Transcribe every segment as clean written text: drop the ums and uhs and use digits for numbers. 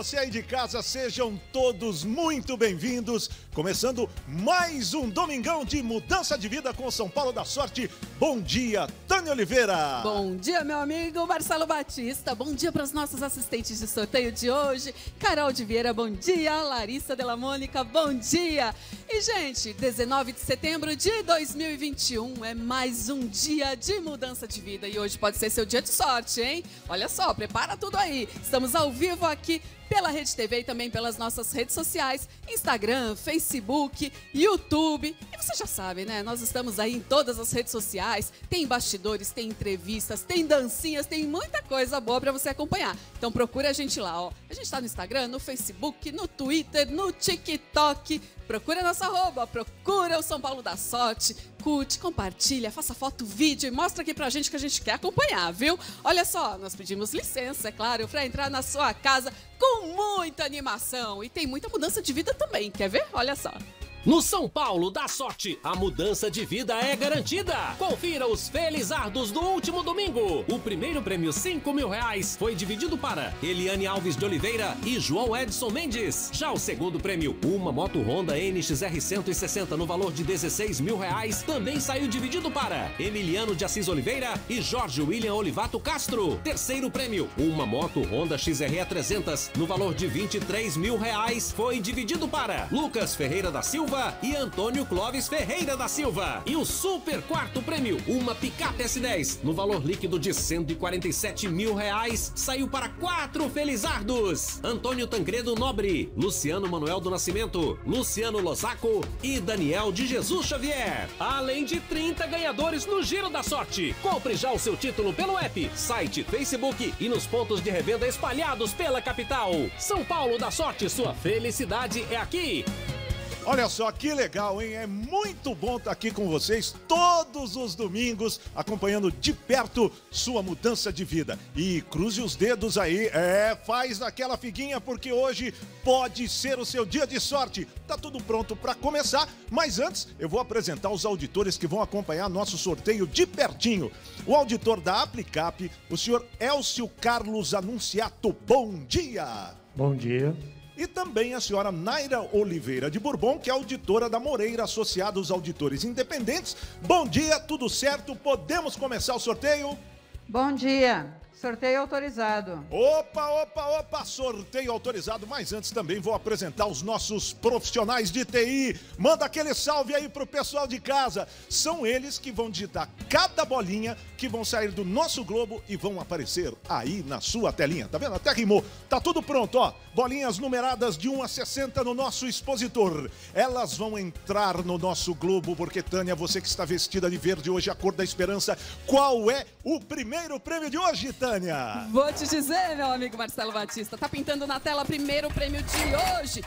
você aí de casa, sejam todos muito bem-vindos. Começando mais um domingão de mudança de vida com São Paulo da Sorte. Bom dia, Tânia Oliveira. Bom dia, meu amigo Marcelo Batista. Bom dia para os nossos assistentes de sorteio de hoje. Carol de Vieira, bom dia. Larissa Della Mônica, bom dia. E, gente, 19 de setembro de 2021 é mais um dia de mudança de vida. E hoje pode ser seu dia de sorte, hein? Olha só, prepara tudo aí. Estamos ao vivo aqui pela Rede TV e também pelas nossas redes sociais, Instagram, Facebook, YouTube. E você já sabe, né? Nós estamos aí em todas as redes sociais. Tem bastidores, tem entrevistas, tem dancinhas, tem muita coisa boa para você acompanhar. Então procura a gente lá, ó. A gente tá no Instagram, no Facebook, no Twitter, no TikTok. Procura nossa arroba, procura o São Paulo da Sorte. Curte, compartilha, faça foto, vídeo e mostra aqui pra gente que a gente quer acompanhar, viu? Olha só, nós pedimos licença, é claro, pra entrar na sua casa com muita animação. E tem muita mudança de vida também, quer ver? Olha só. No São Paulo da Sorte, a mudança de vida é garantida. Confira os felizardos do último domingo. O primeiro prêmio, R$5.000, foi dividido para Eliane Alves de Oliveira e João Edson Mendes. Já o segundo prêmio, uma moto Honda NXR 160 no valor de R$16.000, também saiu dividido para Emiliano de Assis Oliveira e Jorge William Olivato Castro. Terceiro prêmio, uma moto Honda XRE 300 no valor de R$23.000, foi dividido para Lucas Ferreira da Silva e Antônio Clóvis Ferreira da Silva. E o super quarto prêmio, uma picape S10 no valor líquido de R$147.000, saiu para 4 felizardos: Antônio Tancredo Nobre, Luciano Manuel do Nascimento, Luciano Losaco e Daniel de Jesus Xavier. Além de 30 ganhadores no Giro da Sorte. Compre já o seu título pelo app, site, Facebook e nos pontos de revenda espalhados pela capital. São Paulo da Sorte, sua felicidade é aqui. Olha só que legal, hein? É muito bom estar aqui com vocês todos os domingos, acompanhando de perto sua mudança de vida. E cruze os dedos aí, faz aquela figuinha, porque hoje pode ser o seu dia de sorte. Tá tudo pronto para começar, mas antes eu vou apresentar os auditores que vão acompanhar nosso sorteio de pertinho. O auditor da Aplicap, o senhor Elcio Carlos Anunciato, bom dia! Bom dia. E também a senhora Naira Oliveira de Bourbon, que é auditora da Moreira Associados Auditores Independentes. Bom dia, tudo certo? Podemos começar o sorteio? Bom dia. Sorteio autorizado. Opa, sorteio autorizado, mas antes também vou apresentar os nossos profissionais de TI. Manda aquele salve aí pro pessoal de casa. São eles que vão digitar cada bolinha que vão sair do nosso globo e vão aparecer aí na sua telinha. Tá vendo? Até rimou. Tá tudo pronto, ó. Bolinhas numeradas de 1 a 60 no nosso expositor. Elas vão entrar no nosso globo, porque, Tânia, você que está vestida de verde hoje, a cor da esperança, qual é o primeiro prêmio de hoje, Tânia? Vou te dizer, meu amigo Marcelo Batista, tá pintando na tela primeiro prêmio de hoje,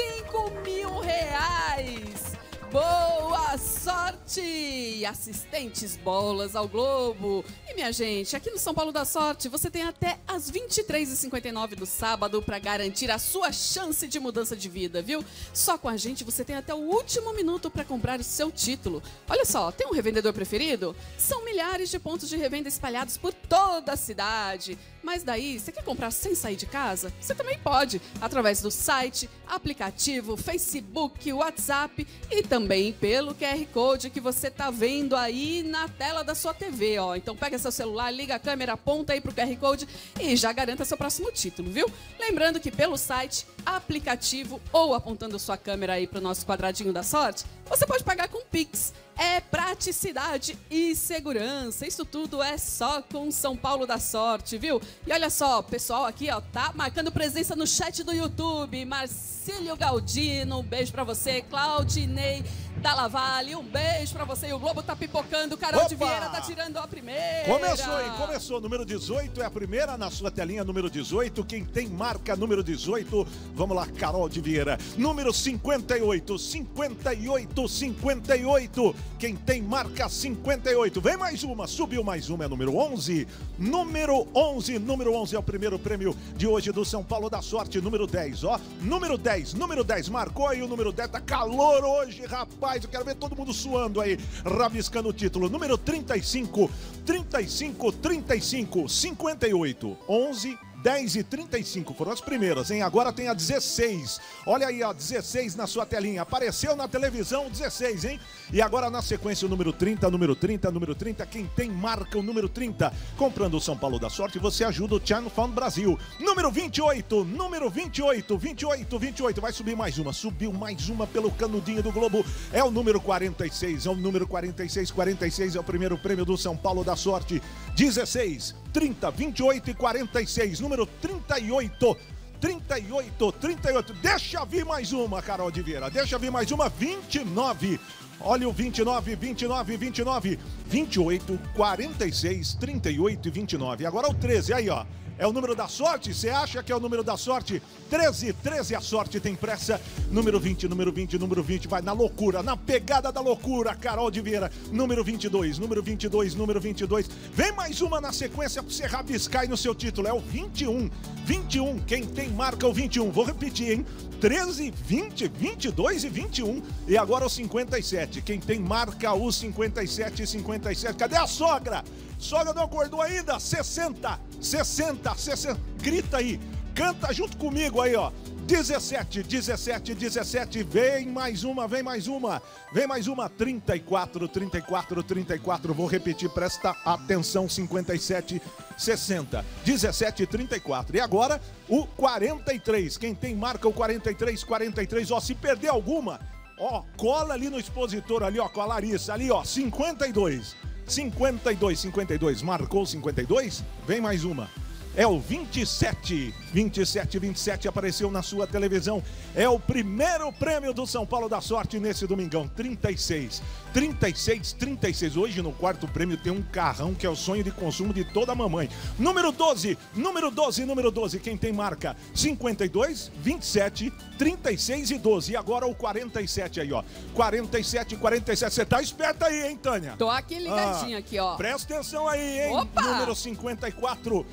R$5.000. Boa sorte! Assistentes bolas ao Globo. E, minha gente, aqui no São Paulo da Sorte, você tem até às 23h59 do sábado para garantir a sua chance de mudança de vida, viu? Só com a gente você tem até o último minuto para comprar o seu título. Olha só, tem um revendedor preferido? São milhares de pontos de revenda espalhados por toda a cidade. Mas daí, você quer comprar sem sair de casa? Você também pode, através do site, aplicativo, Facebook, WhatsApp e também pelo QR Code que você tá vendo aí na tela da sua TV, ó. Então pega seu celular, liga a câmera, aponta aí pro QR Code e já garanta seu próximo título, viu? Lembrando que pelo site, aplicativo ou apontando sua câmera aí pro nosso quadradinho da sorte, você pode pagar com Pix. É praticidade e segurança. Isso tudo é só com São Paulo da Sorte, viu? E olha só, o pessoal aqui, ó, tá marcando presença no chat do YouTube. Marcílio Galdino, um beijo pra você. Claudinei Dalla Valle, um beijo pra você. E o Globo tá pipocando. Carol de Vieira tá tirando a primeira. Começou, hein? Começou. Número 18 é a primeira na sua telinha. Número 18. Quem tem marca número 18. Vamos lá, Carol de Vieira. Número 58. 58. 58. Quem tem marca 58. Vem mais uma. Subiu mais uma. É número 11. Número 11. Número 11 é o primeiro prêmio de hoje do São Paulo da Sorte. Número 10, ó. Número 10. Número 10. Marcou aí o número 10. Tá calor hoje, rapaz. Eu quero ver todo mundo suando aí, rabiscando o título. Número 35, 35, 35, 58, 11, 10h35, foram as primeiras, hein? Agora tem a 16. Olha aí, ó, 16 na sua telinha. Apareceu na televisão 16, hein? E agora na sequência o número 30, número 30, número 30. Quem tem marca o número 30. Comprando o São Paulo da Sorte, você ajuda o Charm Fund Brasil. Número 28, número 28, 28, 28. Vai subir mais uma. Subiu mais uma pelo canudinho do Globo. É o número 46, é o número 46. 46 é o primeiro prêmio do São Paulo da Sorte. 16, 30, 28 e 46. Número 38. 38, 38. Deixa vir mais uma, Carol de Vieira. Deixa vir mais uma. 29. Olha o 29, 29, 29. 28, 46, 38 e 29. Agora o 13, aí ó. É o número da sorte? Você acha que é o número da sorte? 13, 13 a sorte tem pressa. Número 20, número 20, número 20. Vai na loucura, na pegada da loucura, Carol de Vieira. Número 22, número 22, número 22. Vem mais uma na sequência pra você rabiscar aí no seu título. É o 21, 21. Quem tem marca o 21. Vou repetir, hein? 13, 20, 22 e 21. E agora o 57. Quem tem marca o 57 e 57. Cadê a sogra? Sogra não acordou ainda? 60, 60, 60. Grita aí. Canta junto comigo aí, ó. 17, 17, 17. Vem mais uma, vem mais uma. Vem mais uma. 34, 34, 34. Vou repetir, presta atenção. 57, 60. 17, 34. E agora o 43. Quem tem marca o 43, 43. Ó, se perder alguma, ó, cola ali no expositor ali, ó, com a Larissa. Ali, ó, 52. 52, 52. Marcou 52? Vem mais uma. É o 27, 27, 27, apareceu na sua televisão. É o primeiro prêmio do São Paulo da Sorte nesse domingão. 36, 36, 36. Hoje no quarto prêmio tem um carrão que é o sonho de consumo de toda mamãe. Número 12, número 12, número 12. Quem tem marca? 52, 27, 36 e 12. E agora o 47 aí, ó. 47, 47. Você tá esperta aí, hein, Tânia? Tô aqui ligadinha aqui, ó. Presta atenção aí, hein? Opa! Número 54,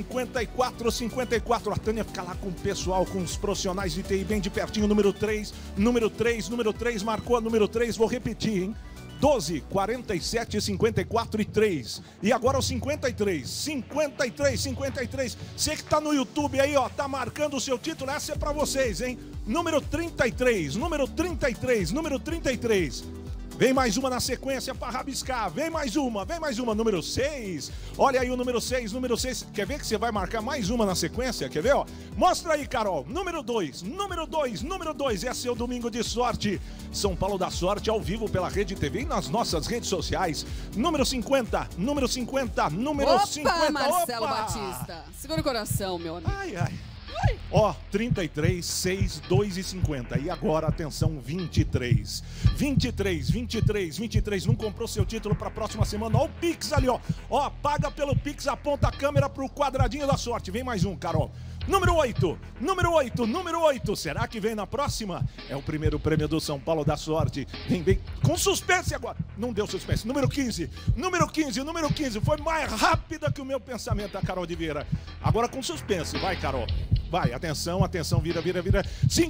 54, 54. A Tânia fica lá com o pessoal, com os profissionais de TI bem de pertinho. Número 3, número 3, número 3. Marcou a número 3. Vou repetir, hein? 12, 47, 54 e 3. E agora o 53, 53, 53. Você que tá no YouTube aí, ó, tá marcando o seu título. Essa é pra vocês, hein? Número 33, número 33, número 33. Vem mais uma na sequência para rabiscar. Vem mais uma, número 6. Olha aí o número 6, número 6. Quer ver que você vai marcar mais uma na sequência? Quer ver, ó? Mostra aí, Carol. Número 2, número 2, número 2. Esse é o Domingo de Sorte. São Paulo da Sorte, ao vivo pela Rede TV e nas nossas redes sociais. Número 50, número 50, número Opa, 50. Marcelo Opa! Batista. Segura o coração, meu amigo. Ai, ai. Ó, 33, 6, 2 e 50. E agora, atenção, 23. 23, 23, 23. Não comprou seu título para a próxima semana? Ó, o Pix ali, ó. Ó, paga pelo Pix, aponta a câmera pro quadradinho da sorte. Vem mais um, Carol. Número 8, número 8, número 8. Será que vem na próxima? É o primeiro prêmio do São Paulo da Sorte. Vem bem com suspense agora. Não deu suspense. Número 15, número 15, número 15. Foi mais rápida que o meu pensamento, a Carol de Vieira. Agora com suspense. Vai, Carol. Vai, atenção, atenção. Vira, vira, vira.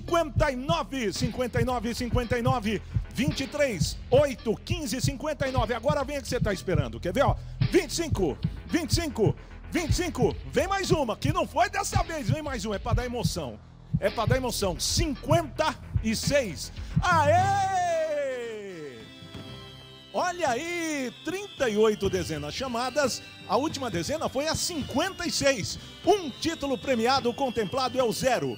59, 59, 59. 23, 8, 15, 59. Agora vem a que você tá esperando. Quer ver, ó? 25, 25. 25, vem mais uma, que não foi dessa vez, vem mais uma, é pra dar emoção. É pra dar emoção. 56. Aê! Olha aí, 38 dezenas chamadas. A última dezena foi a 56. Um título premiado contemplado é o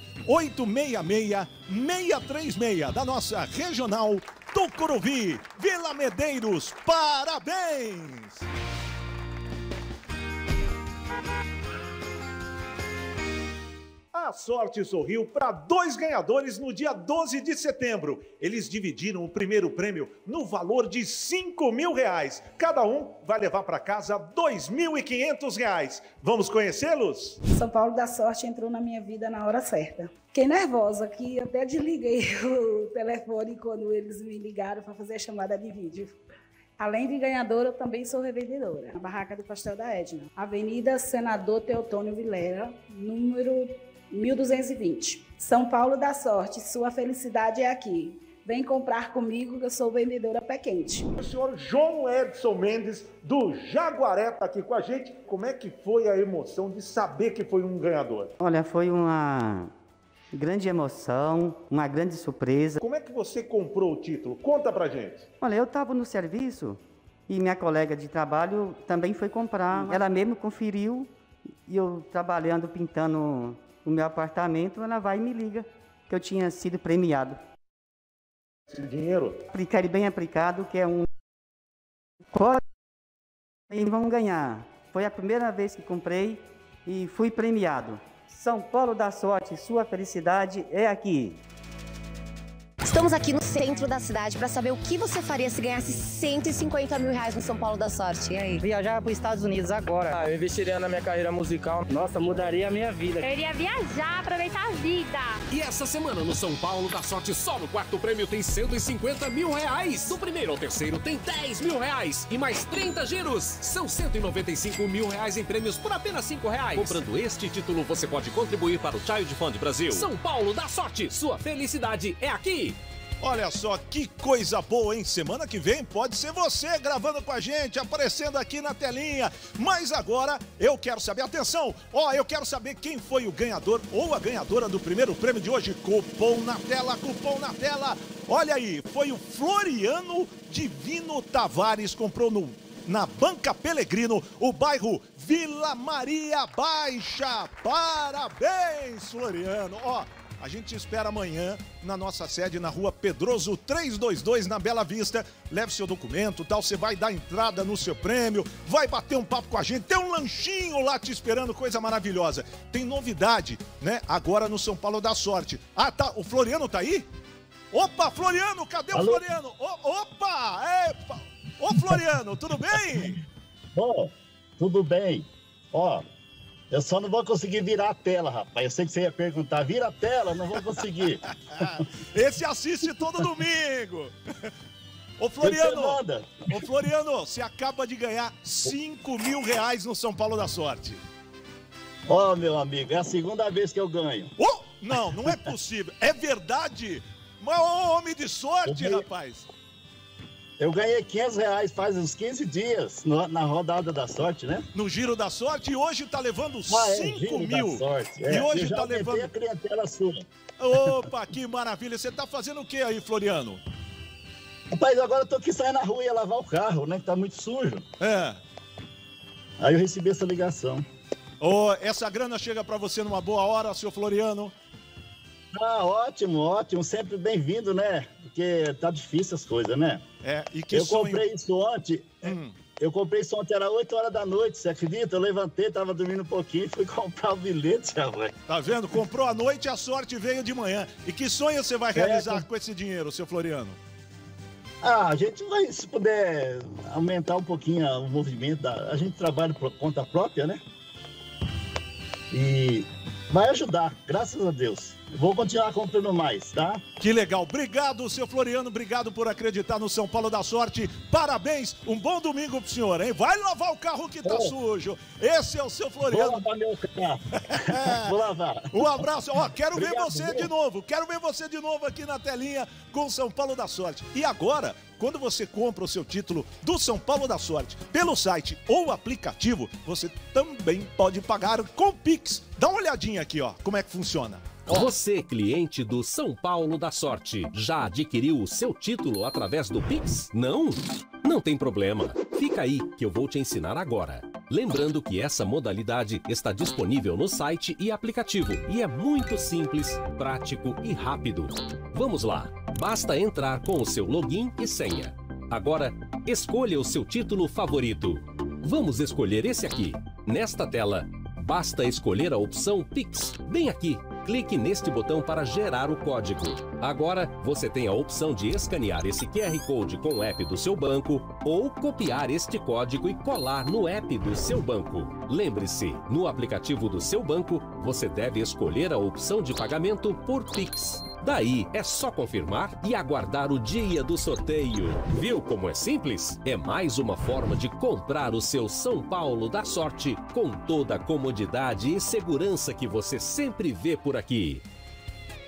0866-636 da nossa regional Tucuruvi, Vila Medeiros. Parabéns! A sorte sorriu para 2 ganhadores no dia 12 de setembro. Eles dividiram o primeiro prêmio no valor de R$5.000. Cada um vai levar para casa R$2.500. Vamos conhecê-los? São Paulo da Sorte entrou na minha vida na hora certa. Fiquei nervosa, que eu até desliguei o telefone quando eles me ligaram para fazer a chamada de vídeo. Além de ganhadora, eu também sou revendedora. Na Barraca do Pastel da Edna. Avenida Senador Teotônio Vilela, número 1220. São Paulo da Sorte, sua felicidade é aqui. vem comprar comigo, que eu sou vendedora pé quente. O senhor João Edson Mendes, do Jaguaré, está aqui com a gente. Como é que foi a emoção de saber que foi um ganhador? Olha, foi uma grande emoção, uma grande surpresa. Como é que você comprou o título? Conta pra gente. Olha, eu estava no serviço e minha colega de trabalho também foi comprar. Ela mesmo conferiu e eu trabalhando, pintando o meu apartamento, ela vai e me liga que eu tinha sido premiado. Esse dinheiro? Aplicar bem aplicado, que é um... E vamos ganhar. Foi a primeira vez que comprei e fui premiado. São Paulo da Sorte, sua felicidade é aqui. Estamos aqui no centro da cidade para saber o que você faria se ganhasse 150 mil reais no São Paulo da Sorte. E aí? Viajar para os Estados Unidos agora. Eu investiria na minha carreira musical. Nossa, mudaria a minha vida. Eu iria viajar, aproveitar a vida. E essa semana no São Paulo da Sorte, só no quarto prêmio tem 150 mil reais. Do primeiro ao terceiro tem 10 mil reais. E mais 30 giros. São 195 mil reais em prêmios por apenas 5 reais. Comprando este título, você pode contribuir para o Child Fund Brasil. São Paulo da Sorte, sua felicidade é aqui. Olha só que coisa boa, hein? Semana que vem pode ser você gravando com a gente, aparecendo aqui na telinha. Mas agora eu quero saber, atenção, eu quero saber quem foi o ganhador ou a ganhadora do primeiro prêmio de hoje. Cupom na tela, cupom na tela. Olha aí, foi o Floriano Divino Tavares, comprou na Banca Pelegrino, o bairro Vila Maria Baixa. Parabéns, Floriano. A gente te espera amanhã na nossa sede, na rua Pedroso 322, na Bela Vista. Leve seu documento, tal, você vai dar entrada no seu prêmio, vai bater um papo com a gente, tem um lanchinho lá te esperando, coisa maravilhosa. Tem novidade, né, agora no São Paulo da Sorte. Tá, o Floriano tá aí? Opa, Floriano, cadê o Floriano? Opa, ô Floriano, tudo bem? Bom, tudo bem. Eu só não vou conseguir virar a tela, rapaz. Eu sei que você ia perguntar, vira a tela, não vou conseguir. Esse assiste todo domingo. Ô Floriano, você acaba de ganhar 5 mil reais no São Paulo da Sorte. Meu amigo, é a segunda vez que eu ganho. Não é possível. É verdade? Mas homem de sorte, rapaz. Eu ganhei 500 reais faz uns 15 dias na rodada da sorte, né? No Giro da Sorte, e hoje tá levando 5 mil. E hoje tá levando a clientela sua. Opa, que maravilha. Você tá fazendo o que aí, Floriano? Rapaz, agora eu tô aqui saindo na rua e ia lavar o carro, né? Que tá muito sujo. Aí eu recebi essa ligação. Essa grana chega pra você numa boa hora, seu Floriano? Ótimo. Sempre bem-vindo, né? Porque tá difícil as coisas, né? Eu comprei isso ontem. Eu comprei isso ontem, era 8 horas da noite, você acredita? Eu levantei, tava dormindo um pouquinho e fui comprar o bilhete, rapaz. Tá vendo? Comprou à noite e a sorte veio de manhã. E que sonho você vai realizar com esse dinheiro, seu Floriano? A gente vai, se puder, aumentar um pouquinho o movimento. A gente trabalha por conta própria, né? E vai ajudar, graças a Deus. Vou continuar comprando mais, tá? Que legal. Obrigado, seu Floriano. Obrigado por acreditar no São Paulo da Sorte. Parabéns. Um bom domingo pro senhor, hein? Vai lavar o carro que tá sujo. Esse é o seu Floriano. Vou lavar meu carro. Vou lavar. Um abraço. Quero ver você de novo. Quero ver você de novo aqui na telinha com o São Paulo da Sorte. E agora, quando você compra o seu título do São Paulo da Sorte pelo site ou aplicativo, você também pode pagar com Pix. Dá uma olhadinha aqui, como é que funciona. Você, cliente do São Paulo da Sorte, já adquiriu o seu título através do Pix? Não? Não tem problema. Fica aí que eu vou te ensinar agora. Lembrando que essa modalidade está disponível no site e aplicativo e é muito simples, prático e rápido. Vamos lá. Basta entrar com o seu login e senha. Agora, escolha o seu título favorito. Vamos escolher esse aqui. Nesta tela, basta escolher a opção Pix, bem aqui. Clique neste botão para gerar o código. Agora, você tem a opção de escanear esse QR Code com o app do seu banco ou copiar este código e colar no app do seu banco. Lembre-se, no aplicativo do seu banco, você deve escolher a opção de pagamento por Pix. Daí, é só confirmar e aguardar o dia do sorteio. Viu como é simples? É mais uma forma de comprar o seu São Paulo da Sorte com toda a comodidade e segurança que você sempre vê por aqui.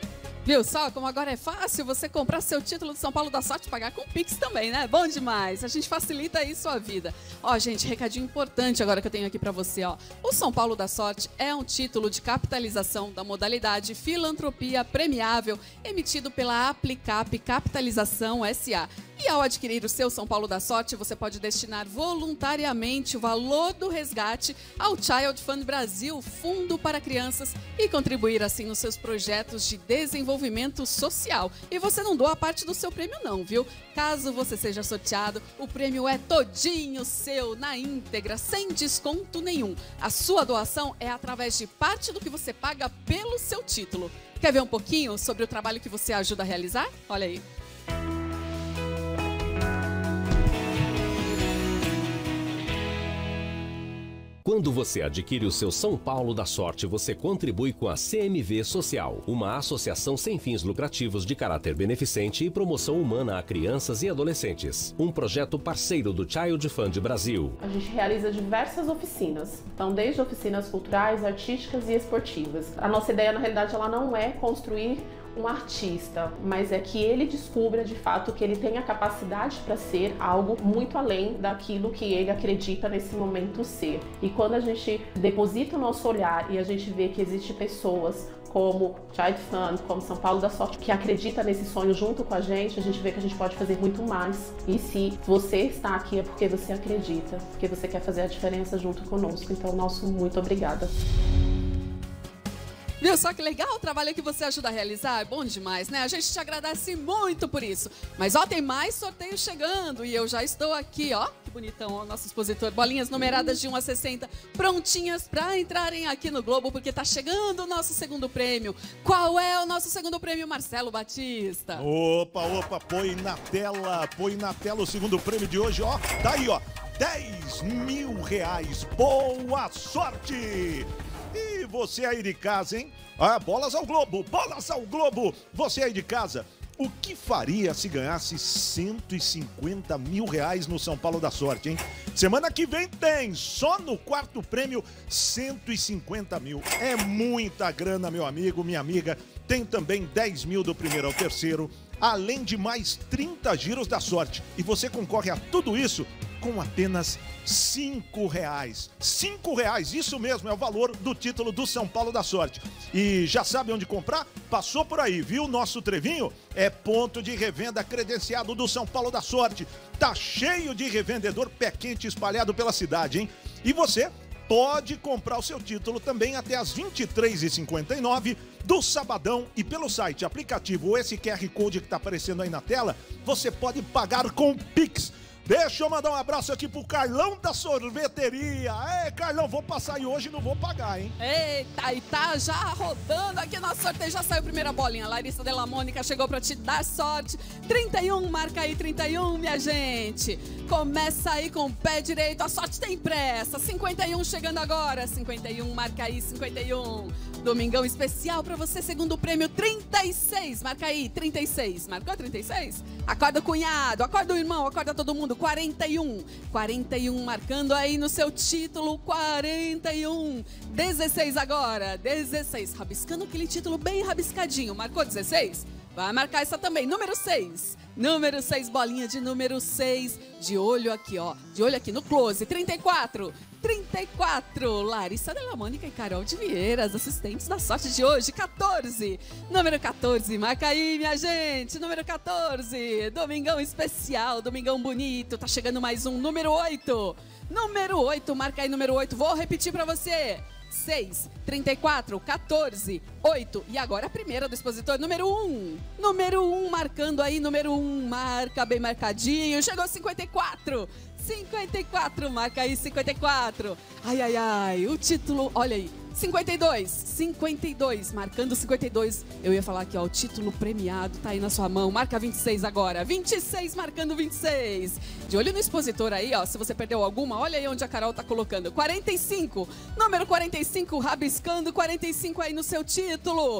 Viu só como agora é fácil você comprar seu título de São Paulo da Sorte e pagar com Pix também, né? Bom demais. A gente facilita aí sua vida. Ó, gente, recadinho importante agora que eu tenho aqui pra você, ó. O São Paulo da Sorte é um título de capitalização da modalidade Filantropia Premiável, emitido pela Aplicap Capitalização SA. E ao adquirir o seu São Paulo da Sorte, você pode destinar voluntariamente o valor do resgate ao Child Fund Brasil, Fundo para Crianças, e contribuir assim nos seus projetos de desenvolvimento social. E você não doa parte do seu prêmio não, viu? Caso você seja sorteado, o prêmio é todinho seu, na íntegra, sem desconto nenhum. A sua doação é através de parte do que você paga pelo seu título. Quer ver um pouquinho sobre o trabalho que você ajuda a realizar? Olha aí. Quando você adquire o seu São Paulo da Sorte, você contribui com a CMV Social, uma associação sem fins lucrativos de caráter beneficente e promoção humana a crianças e adolescentes. Um projeto parceiro do Child Fund Brasil. A gente realiza diversas oficinas, então desde oficinas culturais, artísticas e esportivas. A nossa ideia, na realidade, ela não é construir um artista, mas é que ele descubra de fato que ele tem a capacidade para ser algo muito além daquilo que ele acredita nesse momento ser. E quando a gente deposita o nosso olhar e a gente vê que existem pessoas como Child Fund, como São Paulo da Sorte, que acredita nesse sonho junto com a gente vê que a gente pode fazer muito mais. E se você está aqui é porque você acredita, porque você quer fazer a diferença junto conosco. Então, nosso muito obrigada. Viu só que legal o trabalho que você ajuda a realizar? É bom demais, né? A gente te agradece muito por isso. Mas, ó, tem mais sorteios chegando e eu já estou aqui, ó. Que bonitão, ó, nosso expositor. Bolinhas numeradas de 1 a 60, prontinhas para entrarem aqui no Globo, porque tá chegando o nosso segundo prêmio. Qual é o nosso segundo prêmio, Marcelo Batista? Opa, põe na tela o segundo prêmio de hoje, ó. Tá aí, ó, 10 mil reais. Boa sorte! E você aí de casa, hein? Ah, bolas ao Globo! Você aí de casa, o que faria se ganhasse 150 mil reais no São Paulo da Sorte, hein? Semana que vem tem, só no quarto prêmio, 150 mil. É muita grana, meu amigo, minha amiga. Tem também 10 mil do primeiro ao terceiro, além de mais 30 giros da sorte. E você concorre a tudo isso com apenas R$5. R$5, isso mesmo, é o valor do título do São Paulo da Sorte. E já sabe onde comprar? Passou por aí, viu? Nosso Trevinho é ponto de revenda credenciado do São Paulo da Sorte. Tá cheio de revendedor pé quente espalhado pela cidade, hein? E você pode comprar o seu título também até às 23h59 do sabadão, e pelo site, aplicativo ou esse QR Code que tá aparecendo aí na tela, você pode pagar com Pix. Deixa eu mandar um abraço aqui pro Carlão da Sorveteria. É, Carlão, vou passar aí hoje e não vou pagar, hein? Eita, e tá já rodando aqui nosso sorteio. Já saiu a primeira bolinha. Larissa Della Mônica chegou pra te dar sorte. 31, marca aí 31, minha gente. Começa aí com o pé direito. A sorte tem pressa. 51 chegando agora. 51, marca aí 51. Domingão especial pra você, segundo prêmio 36. Marca aí, 36. Marcou 36? Acorda o cunhado, acorda o irmão, acorda todo mundo. 41. 41 marcando aí no seu título. 41. 16 agora. 16. Rabiscando aquele título bem rabiscadinho. Marcou 16? Vai marcar essa também. Número 6. Número 6, bolinha de número 6. De olho aqui, ó. De olho aqui no close. 34. 34, Larissa Della Mônica e Carol de Vieira, as assistentes da sorte de hoje. 14, número 14, marca aí, minha gente. Número 14, domingão especial, domingão bonito. Tá chegando mais um, número 8. Número 8, marca aí, número 8. Vou repetir pra você. 6, 34, 14, 8. E agora a primeira do expositor, número 1. Número 1, marcando aí, número 1. Marca bem marcadinho. Chegou 54. 54, marca aí 54. Ai, ai, ai, o título, olha aí, 52, 52, marcando 52. Eu ia falar aqui, ó, o título premiado tá aí na sua mão. Marca 26 agora, 26, marcando 26. De olho no expositor aí, ó, se você perdeu alguma, olha aí onde a Carol tá colocando. 45, número 45, rabiscando 45 aí no seu título.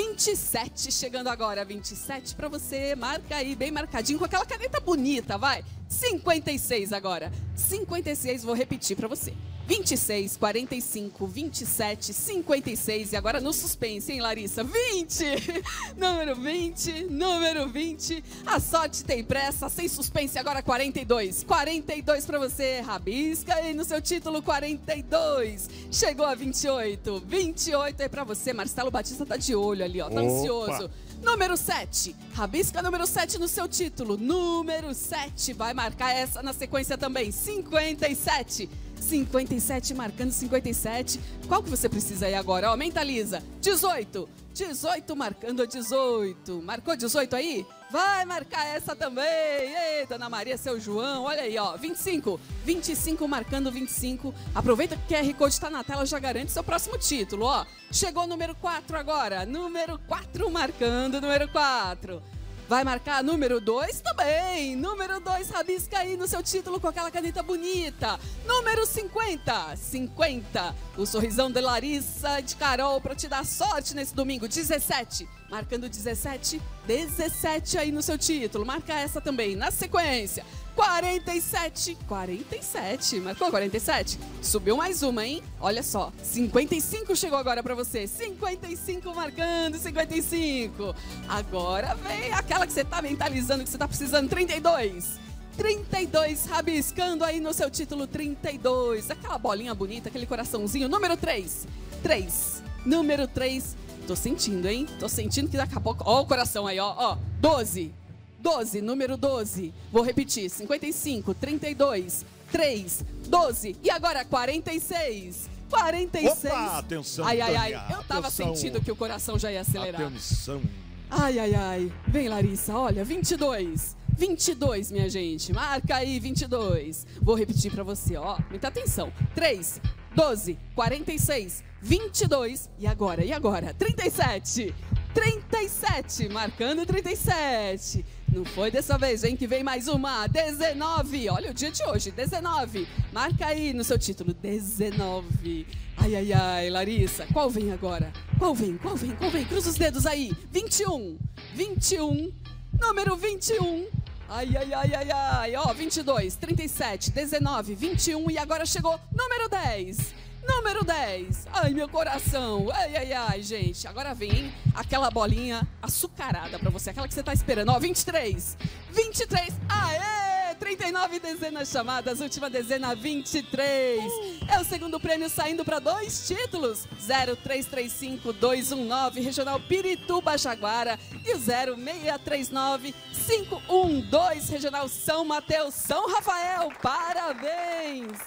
27, chegando agora, 27 pra você, marca aí bem marcadinho, com aquela caneta bonita, vai. 56 agora, 56, vou repetir pra você. 26, 45, 27, 56. E agora no suspense, hein, Larissa? 20! Número 20, número 20. A sorte tem pressa, sem suspense. Agora 42. 42 pra você. Rabisca aí no seu título, 42. Chegou a 28. 28 aí pra você. Marcelo Batista tá de olho ali, ó. Tá ansioso. Número 7. Rabisca número 7 no seu título. Número 7. Vai marcar essa na sequência também. 57. 57, marcando 57. Qual que você precisa aí agora? Ó, mentaliza. 18. 18, marcando a 18. Marcou 18 aí? Vai marcar essa também. Ei, Dona Maria, seu João. Olha aí, ó. 25. 25, marcando 25. Aproveita que o QR Code está na tela, já garante seu próximo título, ó. Chegou o número 4 agora. Número 4, marcando número 4. Vai marcar número 2 também. Número 2, rabisca aí no seu título com aquela caneta bonita. Número 50. 50. O sorrisão de Larissa, de Carol, para te dar sorte nesse domingo. 17. Marcando 17. 17 aí no seu título. Marca essa também. Na sequência. 47. 47. Marcou 47? Subiu mais uma, hein? Olha só. 55 chegou agora pra você. 55 marcando 55. Agora vem aquela que você tá mentalizando, que você tá precisando. 32. 32, rabiscando aí no seu título. 32. Aquela bolinha bonita, aquele coraçãozinho. Número 3. 3. Número 3. Tô sentindo, hein? Tô sentindo que daqui a pouco... Ó o coração aí, ó. Ó. 12. 12, número 12. Vou repetir. 55, 32, 3, 12. E agora 46. 46. Opa, atenção, ai, ai, ai. Tânia, Eu tava atenção. sentindo que o coração já ia acelerar. Atenção. Ai, ai, ai. Vem, Larissa. Olha, 22. 22, minha gente. Marca aí, 22. Vou repetir pra você, ó. Muita atenção. 3, 12, 46, 22. E agora? E agora? 37. 37, marcando 37. Não foi dessa vez, hein, que vem mais uma. 19, olha o dia de hoje, 19. Marca aí no seu título, 19. Ai, ai, ai, Larissa, qual vem agora? Qual vem, qual vem, qual vem? Cruza os dedos aí. 21, 21, número 21. Ai, ai, ai, ai, ai. Ó, 22, 37, 19, 21 e agora chegou número 10. Número 10. Ai, meu coração. Ai, ai, ai, gente. Agora vem, hein? Aquela bolinha açucarada pra você. Aquela que você tá esperando. Ó, 23. 23. Aê! 39 dezenas chamadas. Última dezena, 23. É o segundo prêmio saindo pra 2 títulos. 0335219, Regional Pirituba Jaguara. E o 0639512, Regional São Mateus, São Rafael. Parabéns!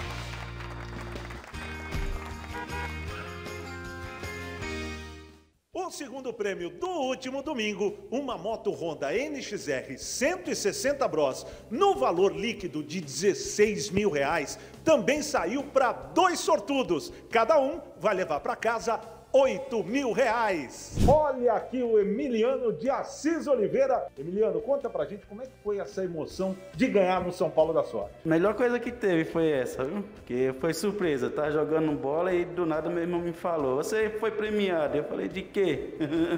O segundo prêmio do último domingo, uma moto Honda NXR 160 Bros, no valor líquido de R$16 mil, também saiu para 2 sortudos. Cada um vai levar para casa R$8 mil. Olha aqui o Emiliano de Assis Oliveira. Emiliano, conta pra gente como é que foi essa emoção de ganhar no São Paulo da Sorte. A melhor coisa que teve foi essa, viu? Porque foi surpresa. Tava jogando bola e do nada meu irmão me falou: você foi premiado. Eu falei: de quê?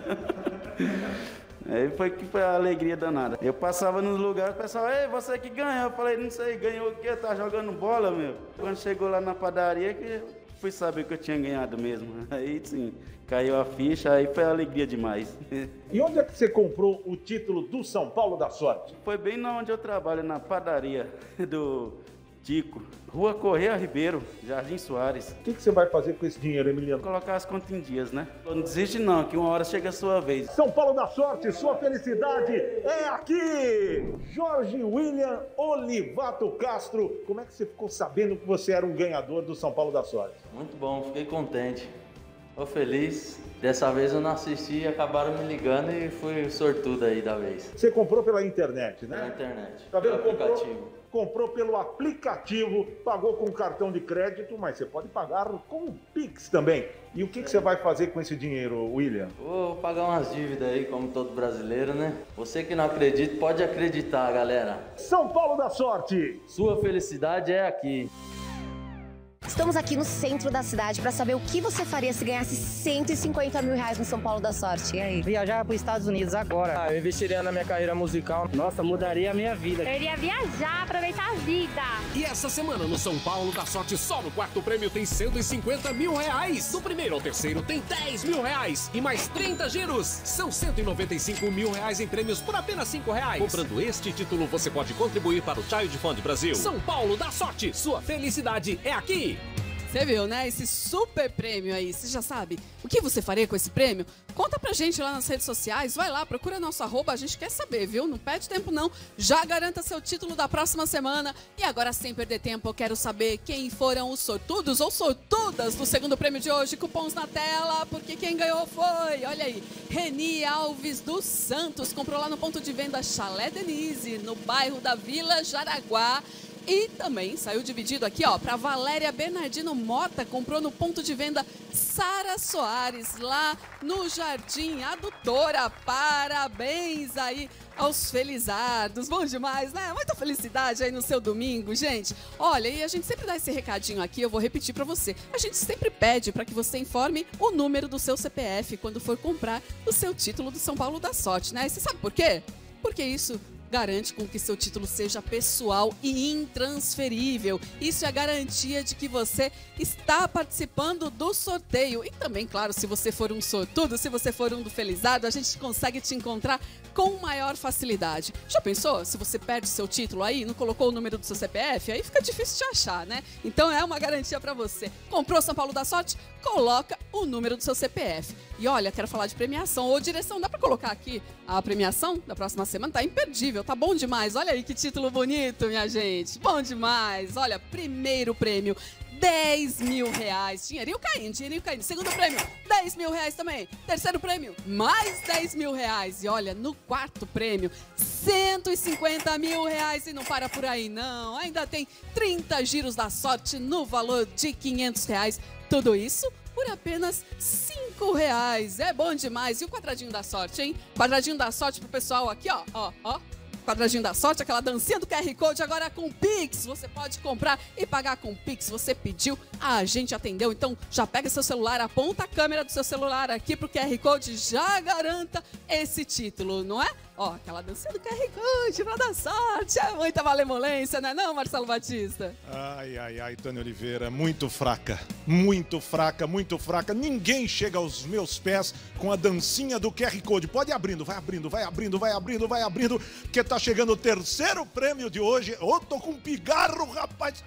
Aí foi que foi a alegria danada. Eu passava nos lugares, o pessoal: ei, você que ganhou. Eu falei: não sei, ganhou o quê? Tá jogando bola, meu. Quando chegou lá na padaria, que fui saber que eu tinha ganhado mesmo. Aí sim, caiu a ficha, aí foi alegria demais. E onde é que você comprou o título do São Paulo da Sorte? Foi bem na onde eu trabalho, na padaria do Tico, Rua Correia Ribeiro, Jardim Soares. O que você vai fazer com esse dinheiro, Emiliano? Colocar as contas em dias, né? Não desiste não, que uma hora chega a sua vez. São Paulo da Sorte, sua felicidade é aqui! Jorge William Olivato Castro, como é que você ficou sabendo que você era um ganhador do São Paulo da Sorte? Muito bom, fiquei contente. Tô feliz. Dessa vez eu não assisti, acabaram me ligando e fui sortudo aí da vez. Você comprou pela internet, né? Pela internet. Tá vendo? Pelo aplicativo. Comprou pelo aplicativo, pagou com cartão de crédito, mas você pode pagar com o Pix também. E o que você vai fazer com esse dinheiro, William? Vou pagar umas dívidas aí, como todo brasileiro, né? Você que não acredita, pode acreditar, galera. São Paulo da Sorte! Sua felicidade é aqui. Estamos aqui no centro da cidade para saber o que você faria se ganhasse 150 mil reais no São Paulo da Sorte. E aí? Viajar para os Estados Unidos agora. Eu investiria na minha carreira musical. Nossa, mudaria a minha vida. Eu iria viajar, aproveitar a vida. E essa semana no São Paulo da Sorte, só no quarto prêmio tem 150 mil reais. Do primeiro ao terceiro tem 10 mil reais. E mais 30 giros. São 195 mil reais em prêmios por apenas 5 reais. Comprando este título, você pode contribuir para o Child Fund Brasil. São Paulo da Sorte, sua felicidade é aqui. Você viu, né? Esse super prêmio aí, você já sabe o que você faria com esse prêmio? Conta pra gente lá nas redes sociais, vai lá, procura nosso @, a gente quer saber, viu? Não perde tempo não, já garanta seu título da próxima semana. E agora, sem perder tempo, eu quero saber quem foram os sortudos ou sortudas do segundo prêmio de hoje. Cupons na tela, porque quem ganhou foi, olha aí, Reni Alves dos Santos, comprou lá no ponto de venda Chalé Denise, no bairro da Vila Jaraguá. E também saiu dividido aqui, ó, para Valéria Bernardino Mota, comprou no ponto de venda Sara Soares, lá no Jardim Adutora. Parabéns aí aos felizardos. Bom demais, né? Muita felicidade aí no seu domingo, gente. Olha, e a gente sempre dá esse recadinho aqui, eu vou repetir para você. A gente sempre pede para que você informe o número do seu CPF quando for comprar o seu título do São Paulo da Sorte, né? E você sabe por quê? Porque isso garante com que seu título seja pessoal e intransferível. Isso é a garantia de que você está participando do sorteio. E também, claro, se você for um sortudo, se você for um do felizardo, a gente consegue te encontrar com maior facilidade. Já pensou? Se você perde seu título aí, não colocou o número do seu CPF, aí fica difícil de achar, né? Então é uma garantia para você. Comprou São Paulo da Sorte? Coloca o número do seu CPF. E olha, quero falar de premiação. Ô, direção, dá para colocar aqui a premiação da próxima semana? Tá imperdível, tá bom demais. Olha aí que título bonito, minha gente. Bom demais. Olha, primeiro prêmio, 10 mil reais. Dinheirinho caindo, dinheirinho caindo. Segundo prêmio, 10 mil reais também. Terceiro prêmio, mais 10 mil reais. E olha, no quarto prêmio, 150 mil reais. E não para por aí, não. Ainda tem 30 giros da sorte no valor de 500 reais. Tudo isso por apenas 5 reais. É bom demais. E o quadradinho da sorte, hein? Quadradinho da sorte pro pessoal aqui, ó. Ó, ó. Quadradinho da sorte, aquela dancinha do QR Code, agora com Pix. Você pode comprar e pagar com Pix. Você pediu, a gente atendeu. Então, já pega seu celular, aponta a câmera do seu celular aqui pro QR Code, já garanta esse título, não é? Ó, aquela dancinha do QR Code, pra dar sorte. É muita malemolência, não é não, Marcelo Batista? Ai, ai, ai, Tânia Oliveira, muito fraca. Muito fraca, muito fraca. Ninguém chega aos meus pés com a dancinha do QR Code. Pode ir abrindo, vai abrindo, vai abrindo, vai abrindo, vai abrindo, que tá chegando o terceiro prêmio de hoje. Ô, tô com um pigarro, rapaz.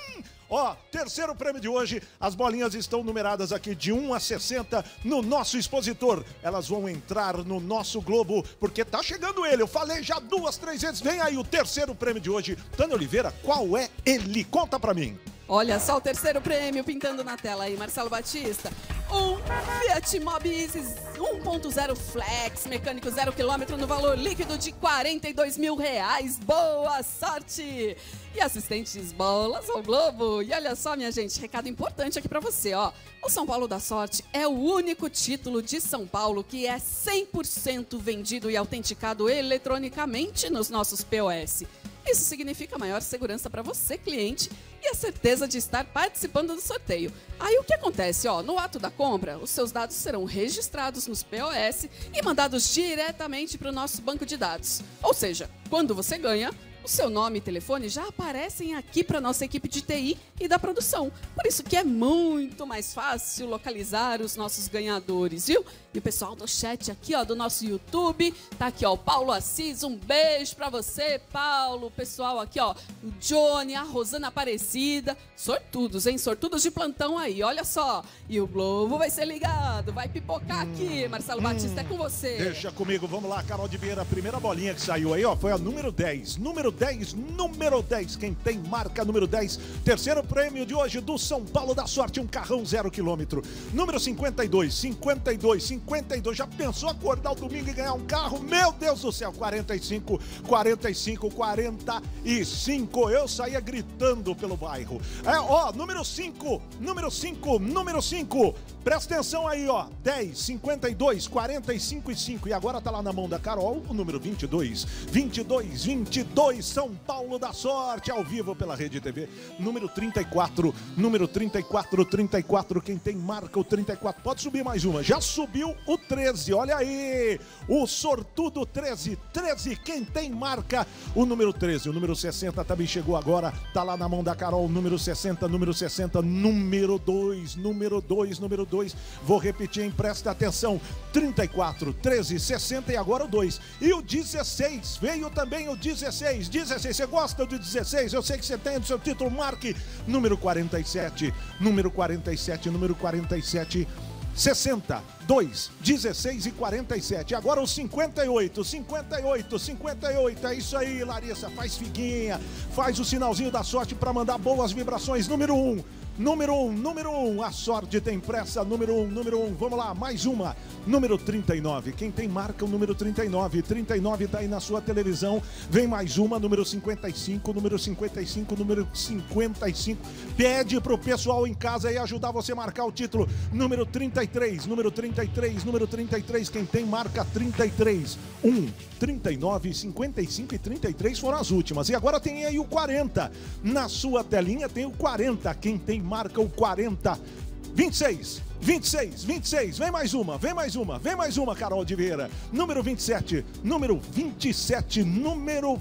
Ó, terceiro prêmio de hoje, as bolinhas estão numeradas aqui de 1 a 60 no nosso expositor. Elas vão entrar no nosso globo, porque tá chegando ele. Eu falei já 2, 3 vezes. Vem aí o terceiro prêmio de hoje. Tânia Oliveira, qual é ele? Conta pra mim. Olha só o terceiro prêmio pintando na tela aí, Marcelo Batista. Um Fiat Mobi Easy 1.0 Flex, mecânico 0 km no valor líquido de 42 mil reais. Boa sorte! E assistentes bolas ao Globo. E olha só, minha gente, recado importante aqui pra você, ó. O São Paulo da Sorte é o único título de São Paulo que é 100% vendido e autenticado eletronicamente nos nossos POS. Isso significa maior segurança para você, cliente, e a certeza de estar participando do sorteio. Aí o que acontece? Ó, no ato da compra, os seus dados serão registrados nos POS e mandados diretamente para o nosso banco de dados. Ou seja, quando você ganha, o seu nome e telefone já aparecem aqui para nossa equipe de TI e da produção. Por isso que é muito mais fácil localizar os nossos ganhadores, viu? E o pessoal do chat aqui, ó, do nosso YouTube, tá aqui, ó, o Paulo Assis, um beijo pra você, Paulo. O pessoal aqui, ó, o Johnny, a Rosana Aparecida, sortudos, hein? Sortudos de plantão aí, olha só. E o Globo vai ser ligado, vai pipocar aqui, Marcelo Batista, é com você. Deixa comigo, vamos lá, Carol de Vieira, a primeira bolinha que saiu aí, ó, foi a número 10. Número 10, número 10, quem tem marca número 10. Terceiro prêmio de hoje do São Paulo da Sorte, um carrão 0 km. Número 52, 52, 52, já pensou acordar o domingo e ganhar um carro? Meu Deus do céu, 45, 45, 45, eu saía gritando pelo bairro. É, ó, número 5, número 5, número 5, Presta atenção aí, ó. 10, 52, 45 e 5. E agora tá lá na mão da Carol, o número 22. 22, 22, São Paulo da Sorte, ao vivo pela Rede TV. Número 34, número 34, 34. Quem tem marca o 34. Pode subir mais uma. Já subiu o 13, olha aí. O sortudo 13, 13. Quem tem marca o número 13. O número 60 também chegou agora. Tá lá na mão da Carol, número 60, número 60, número 2, número 2, número 2. Vou repetir, hein? Presta atenção. 34, 13, 60 e agora o 2. E o 16, veio também o 16. 16, você gosta do 16? Eu sei que você tem o seu título, marque. Número 47, número 47, número 47. 60, 2, 16 e 47. Agora o 58, 58, 58. É isso aí, Larissa. Faz figuinha, faz o sinalzinho da sorte para mandar boas vibrações. Número 1. Número 1, número 1, a sorte tem pressa, número 1, número 1, vamos lá, mais uma, número 39, quem tem marca o número 39, 39 tá aí na sua televisão, vem mais uma, número 55, número 55, número 55, pede pro pessoal em casa aí ajudar você a marcar o título, número 33, número 33, número 33, quem tem marca 33, 1, 39, 55 e 33 foram as últimas, e agora tem aí o 40, na sua telinha tem o 40, quem tem marca o 40, 26, 26, 26, vem mais uma, vem mais uma, vem mais uma, Carol de Vieira, número 27, número 27, número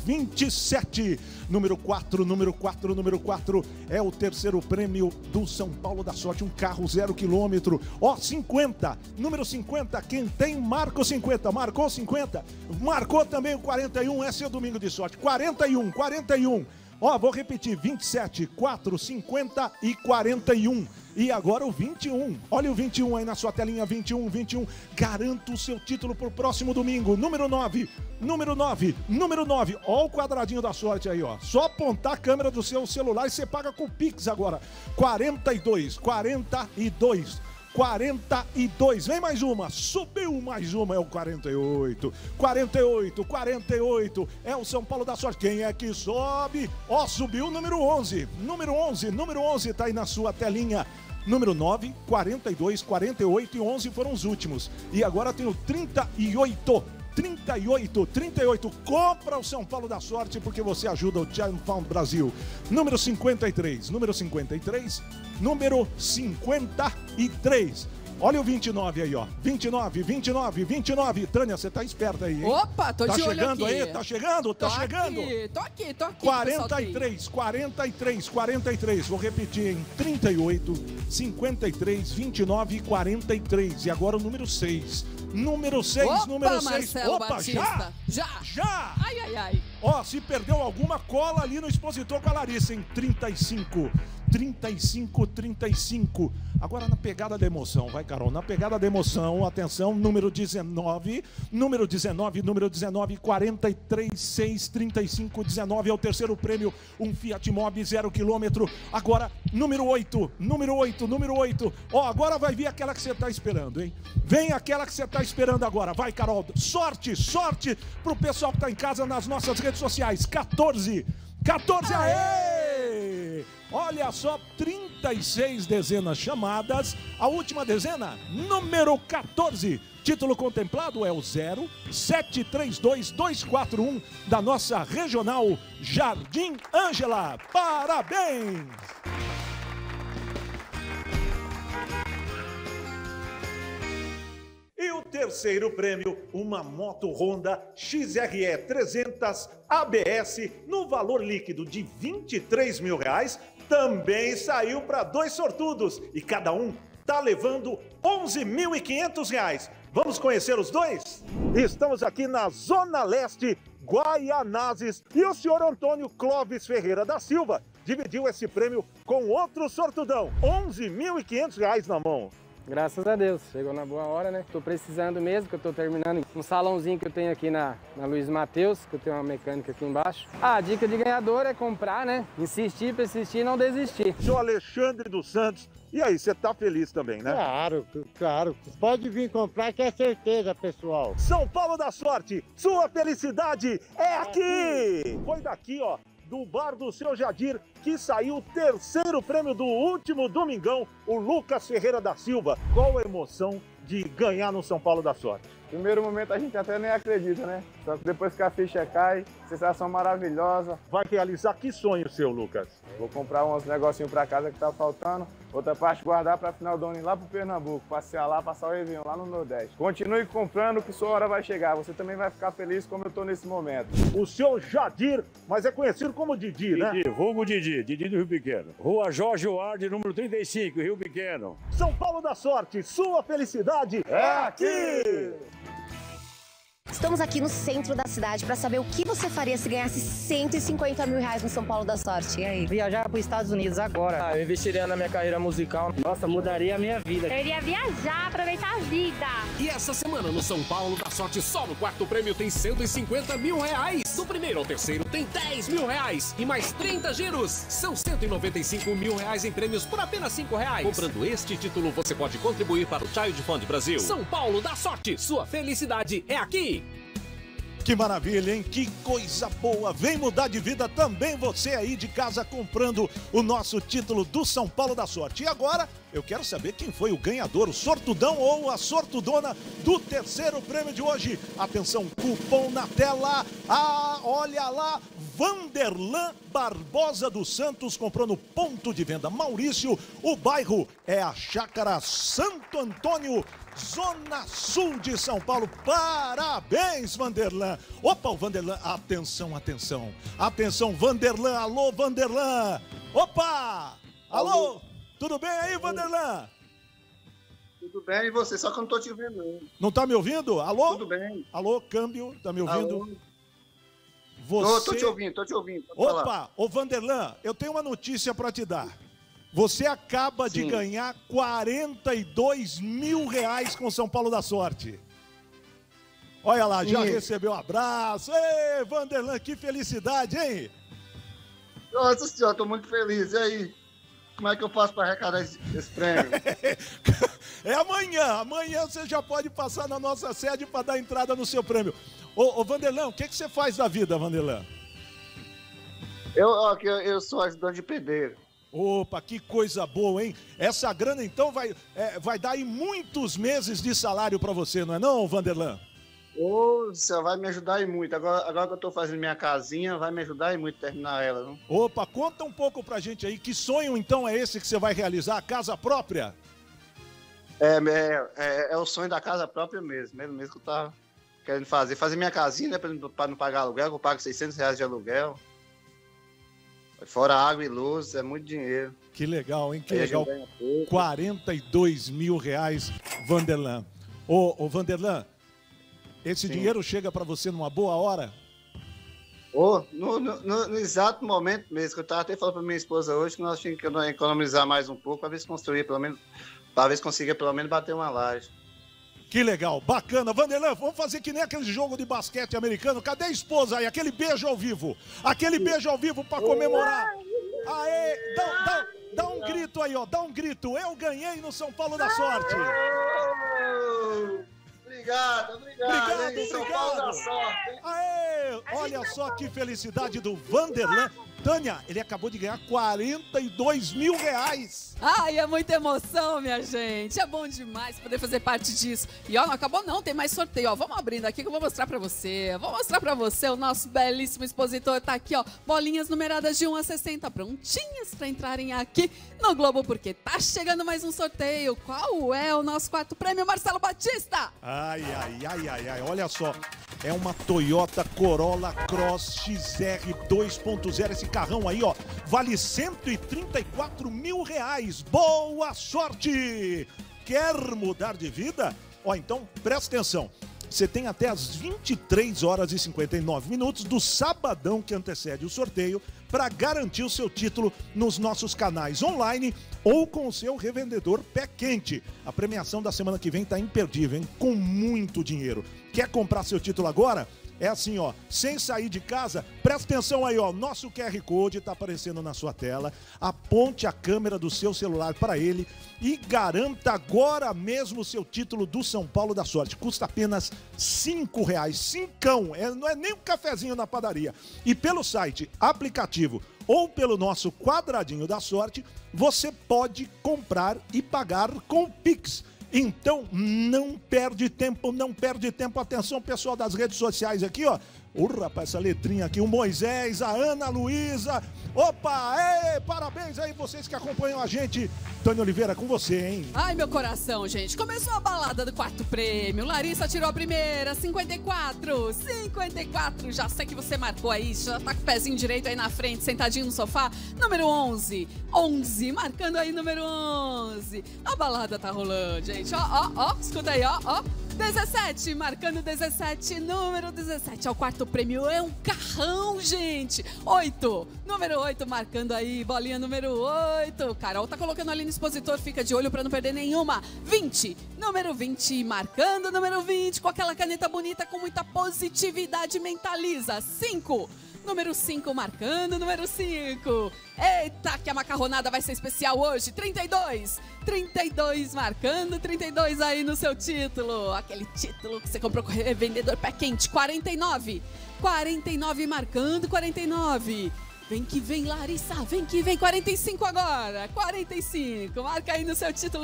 27, número 4, número 4, número 4, é o terceiro prêmio do São Paulo da Sorte, um carro 0 km, ó, 50, número 50, quem tem marca o 50, marcou 50, marcou também o 41, esse é o domingo de sorte, 41, 41, ó, vou repetir, 27, 4, 50 e 41. E agora o 21. Olha o 21 aí na sua telinha, 21, 21. Garanta o seu título pro próximo domingo. Número 9, número 9, número 9. Ó o quadradinho da sorte aí, ó. Só apontar a câmera do seu celular e você paga com o Pix agora. 42, 42. 42, vem mais uma, subiu mais uma, é o 48, 48, 48, é o São Paulo da Sorte, quem é que sobe? Ó, subiu o número 11, número 11, número 11 tá aí na sua telinha, número 9, 42, 48 e 11 foram os últimos, e agora tem o 38, 38, 38, compra o São Paulo da Sorte porque você ajuda o Child Found Brasil. Número 53, número 53, número 53. Olha o 29 aí, ó. 29, 29, 29. Tânia, você tá esperta aí, hein? Opa, tô de olho aqui. Tá chegando aí? Tá chegando? Tá chegando? Tô aqui. 43, 43, 43. Vou repetir, hein? 38, 53, 29 e 43. E agora o número 6. Número 6, opa, número 6. Marcelo Opa, Batista. Já! Ai. Ó, se perdeu alguma, cola ali no expositor com a Larissa, em 35, 35, 35. Agora na pegada da emoção, vai, Carol, na pegada da emoção, atenção, número 19, número 19, número 19, 43, 6, 35, 19, é o terceiro prêmio, um Fiat Mobi 0 km. Agora, número 8, número 8, número 8. Ó, agora vai vir aquela que você tá esperando, hein? Vem aquela que você tá esperando agora, vai, Carol, sorte, sorte pro pessoal que tá em casa nas nossas redes sociais, 14, aê! Olha só, 36 dezenas chamadas. A última dezena, número 14. Título contemplado é o 0732241 da nossa regional Jardim Ângela. Parabéns! E o terceiro prêmio, uma moto Honda XRE 300 ABS no valor líquido de R$23 mil, também saiu para 2 sortudos e cada um tá levando R$11.500. Vamos conhecer os dois? Estamos aqui na Zona Leste, Guaianazes, e o senhor Antônio Clóvis Ferreira da Silva dividiu esse prêmio com outro sortudão, R$11.500 na mão. Graças a Deus, chegou na boa hora, né? Tô precisando mesmo, que eu tô terminando um salãozinho que eu tenho aqui na Luiz Mateus, que eu tenho uma mecânica aqui embaixo. A dica de ganhador é comprar, né? Insistir, persistir e não desistir. Sou Alexandre dos Santos. E aí, você tá feliz também, né? Claro. Pode vir comprar que é certeza, pessoal. São Paulo da Sorte, sua felicidade é aqui! Foi daqui, ó, do bar do seu Jadir, que saiu o terceiro prêmio do último domingão, o Lucas Ferreira da Silva. Qual a emoção de ganhar no São Paulo da Sorte? Primeiro momento a gente até nem acredita, né? Só que depois que a ficha cai, sensação maravilhosa. Vai realizar que sonho seu, Lucas? Vou comprar uns negocinhos pra casa que tá faltando, outra parte guardar pra final do ano ir lá pro Pernambuco, passear lá, passar o Réveillon lá no Nordeste. Continue comprando que sua hora vai chegar, você também vai ficar feliz como eu tô nesse momento. O seu Jadir, mas é conhecido como Didi, né? Didi, vulgo Didi, Didi do Rio Pequeno. Rua Jorge Ward, número 35, Rio Pequeno. São Paulo da Sorte, sua felicidade é aqui! Estamos aqui no centro da cidade para saber o que você faria se ganhasse 150 mil reais no São Paulo da Sorte. E aí? Viajar para os Estados Unidos agora. Eu investiria na minha carreira musical. Nossa, mudaria a minha vida. Eu iria viajar, aproveitar a vida. E essa semana no São Paulo da Sorte, só no quarto prêmio tem 150 mil reais. Do primeiro ao terceiro tem 10 mil reais. E mais 30 giros. São 195 mil reais em prêmios por apenas 5 reais. Comprando este título, você pode contribuir para o Child Fund Brasil. São Paulo da Sorte, sua felicidade é aqui. Que maravilha, hein? Que coisa boa! Vem mudar de vida também você aí de casa comprando o nosso título do São Paulo da Sorte. E agora, eu quero saber quem foi o ganhador, o sortudão ou a sortudona do terceiro prêmio de hoje. Atenção, cupom na tela. Ah, olha lá, Vanderlan Barbosa dos Santos comprou no ponto de venda Maurício. O bairro é a Chácara Santo Antônio, Zona Sul de São Paulo. Parabéns, Vanderlan. Opa, o Vanderlan, atenção, atenção. Atenção, Vanderlan, alô, Vanderlan. Opa, alô, tudo bem aí, Vanderlan? Tudo bem, e você? Só que eu não tô te vendo. Não tá me ouvindo? Alô? Tudo bem. Alô, câmbio, tá me ouvindo? Alô? Você... Tô te ouvindo, tô te ouvindo. Opa, falar. Ô Vanderlan, eu tenho uma notícia pra te dar. Você acaba de ganhar 42 mil reais com São Paulo da Sorte. Olha lá, já recebeu um abraço. Ei, Vanderlan, que felicidade, hein? Nossa senhora, tô muito feliz. E aí? Como é que eu faço para arrecadar esse prêmio? É amanhã. Amanhã você já pode passar na nossa sede para dar entrada no seu prêmio. Ô Vanderlan, o que você faz da vida, Vanderlan? Eu sou ajudante de pedreiro. Opa, que coisa boa, hein? Essa grana, então, vai dar aí muitos meses de salário para você, não é não, Vanderlan? Você vai me ajudar aí muito. Agora que eu tô fazendo minha casinha, vai me ajudar aí muito a terminar ela, não? Opa, conta um pouco pra gente aí. Que sonho, então, é esse que você vai realizar? A casa própria? É o sonho da casa própria mesmo que eu tava querendo fazer. Fazer minha casinha, né, pra não pagar aluguel, que eu pago 600 reais de aluguel. Fora água e luz, é muito dinheiro. Que legal, hein? Que legal. 42 mil reais, Vanderlan. Ô Vanderlan, esse dinheiro chega para você numa boa hora? No exato momento mesmo, que eu tava até falando para minha esposa hoje que nós tínhamos que economizar mais um pouco para ver se construir, pelo menos, para ver se conseguia pelo menos bater uma laje. Que legal, bacana. Vanderlan, vamos fazer que nem aquele jogo de basquete americano. Cadê a esposa aí? Aquele beijo ao vivo. Aquele beijo ao vivo para comemorar. Aê, dá um grito aí, ó. Dá um grito. Eu ganhei no São Paulo da Sorte. Obrigado. São Paulo da Sorte. Aê, olha só que felicidade do Vanderlan. Tânia, ele acabou de ganhar 42 mil reais. Ai, é muita emoção, minha gente. É bom demais poder fazer parte disso. E ó, não acabou não, tem mais sorteio. Ó, vamos abrindo aqui que eu vou mostrar pra você. Vou mostrar pra você, o nosso belíssimo expositor tá aqui, ó. Bolinhas numeradas de 1 a 60 prontinhas pra entrarem aqui no Globo, porque tá chegando mais um sorteio. Qual é o nosso quarto prêmio, Marcelo Batista? Ai, olha só. É uma Toyota Corolla Cross XR 2.0. Esse carrão aí, ó, vale 134 mil reais. Boa sorte! Quer mudar de vida? Ó, então presta atenção. Você tem até as 23 horas e 59 minutos do sabadão que antecede o sorteio para garantir o seu título nos nossos canais online ou com o seu revendedor pé quente. A premiação da semana que vem tá imperdível, hein? Com muito dinheiro. Quer comprar seu título agora? É assim, ó, sem sair de casa, presta atenção aí, ó, nosso QR Code tá aparecendo na sua tela, aponte a câmera do seu celular para ele e garanta agora mesmo o seu título do São Paulo da Sorte. Custa apenas R$5, cincão, não é nem um cafezinho na padaria. E pelo site, aplicativo aplicativo ou pelo nosso quadradinho da sorte, você pode comprar e pagar com Pix. Então, não perde tempo, não perde tempo. Atenção, pessoal das redes sociais aqui, ó. Rapaz, essa letrinha aqui, o Moisés, a Ana Luísa. Opa, parabéns aí vocês que acompanham a gente. Tony Oliveira, com você, hein? Ai, meu coração, gente. Começou a balada do quarto prêmio. Larissa tirou a primeira, 54. 54. Já sei que você marcou aí, já tá com o pezinho direito aí na frente, sentadinho no sofá. Número 11. 11, marcando aí número 11. A balada tá rolando, gente. Ó, escuta aí, ó. 17, marcando 17, número 17, é o quarto prêmio, é um carrão, gente. 8, número 8, marcando aí, bolinha número 8. Carol tá colocando ali no expositor, fica de olho pra não perder nenhuma. 20, número 20, marcando número 20, com aquela caneta bonita, com muita positividade, mentaliza. 5, número 5, marcando número 5. Eita, que a macarronada vai ser especial hoje. 32, 32, marcando 32 aí no seu título. Aquele título que você comprou com o revendedor pé quente. 49, 49, marcando 49. Vem que vem, Larissa, vem que vem. 45 agora, 45. Marca aí no seu título,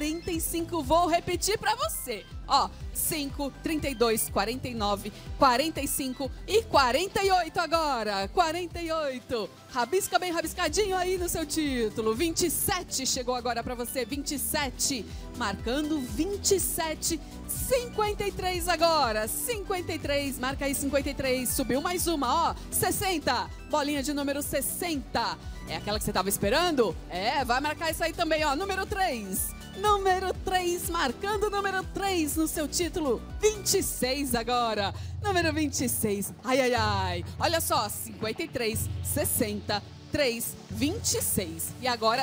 45. Vou repetir pra você. Ó, 5, 32, 49, 45 e 48 agora. 48. Rabisca bem rabiscadinho aí no seu título. 27 chegou agora pra você. 27. Marcando 27. 53 agora. 53. Marca aí 53. Subiu mais uma, ó. 60. Bolinha de número 60. É aquela que você tava esperando? É, vai marcar isso aí também, ó. Número 3. Número 3, marcando o número 3 no seu título. 26 agora. Número 26. Ai, ai, ai. Olha só, 53, 60, 3, 26. E agora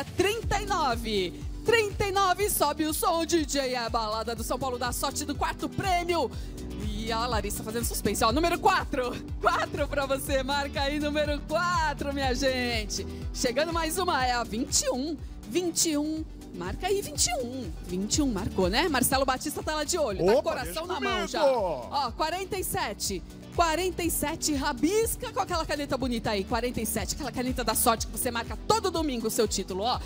39. 39, sobe o som, DJ. É a balada do São Paulo da Sorte do quarto prêmio. E a Larissa fazendo suspense. Ó, número 4. 4 pra você. Marca aí, número 4, minha gente. Chegando mais uma, é a 21. 21. Marca aí 21. 21 marcou, né? Marcelo Batista tá lá de olho. Opa, tá com o coração na mão já. Ó, 47. 47, rabisca com aquela caneta bonita aí. 47, aquela caneta da sorte que você marca todo domingo o seu título, ó.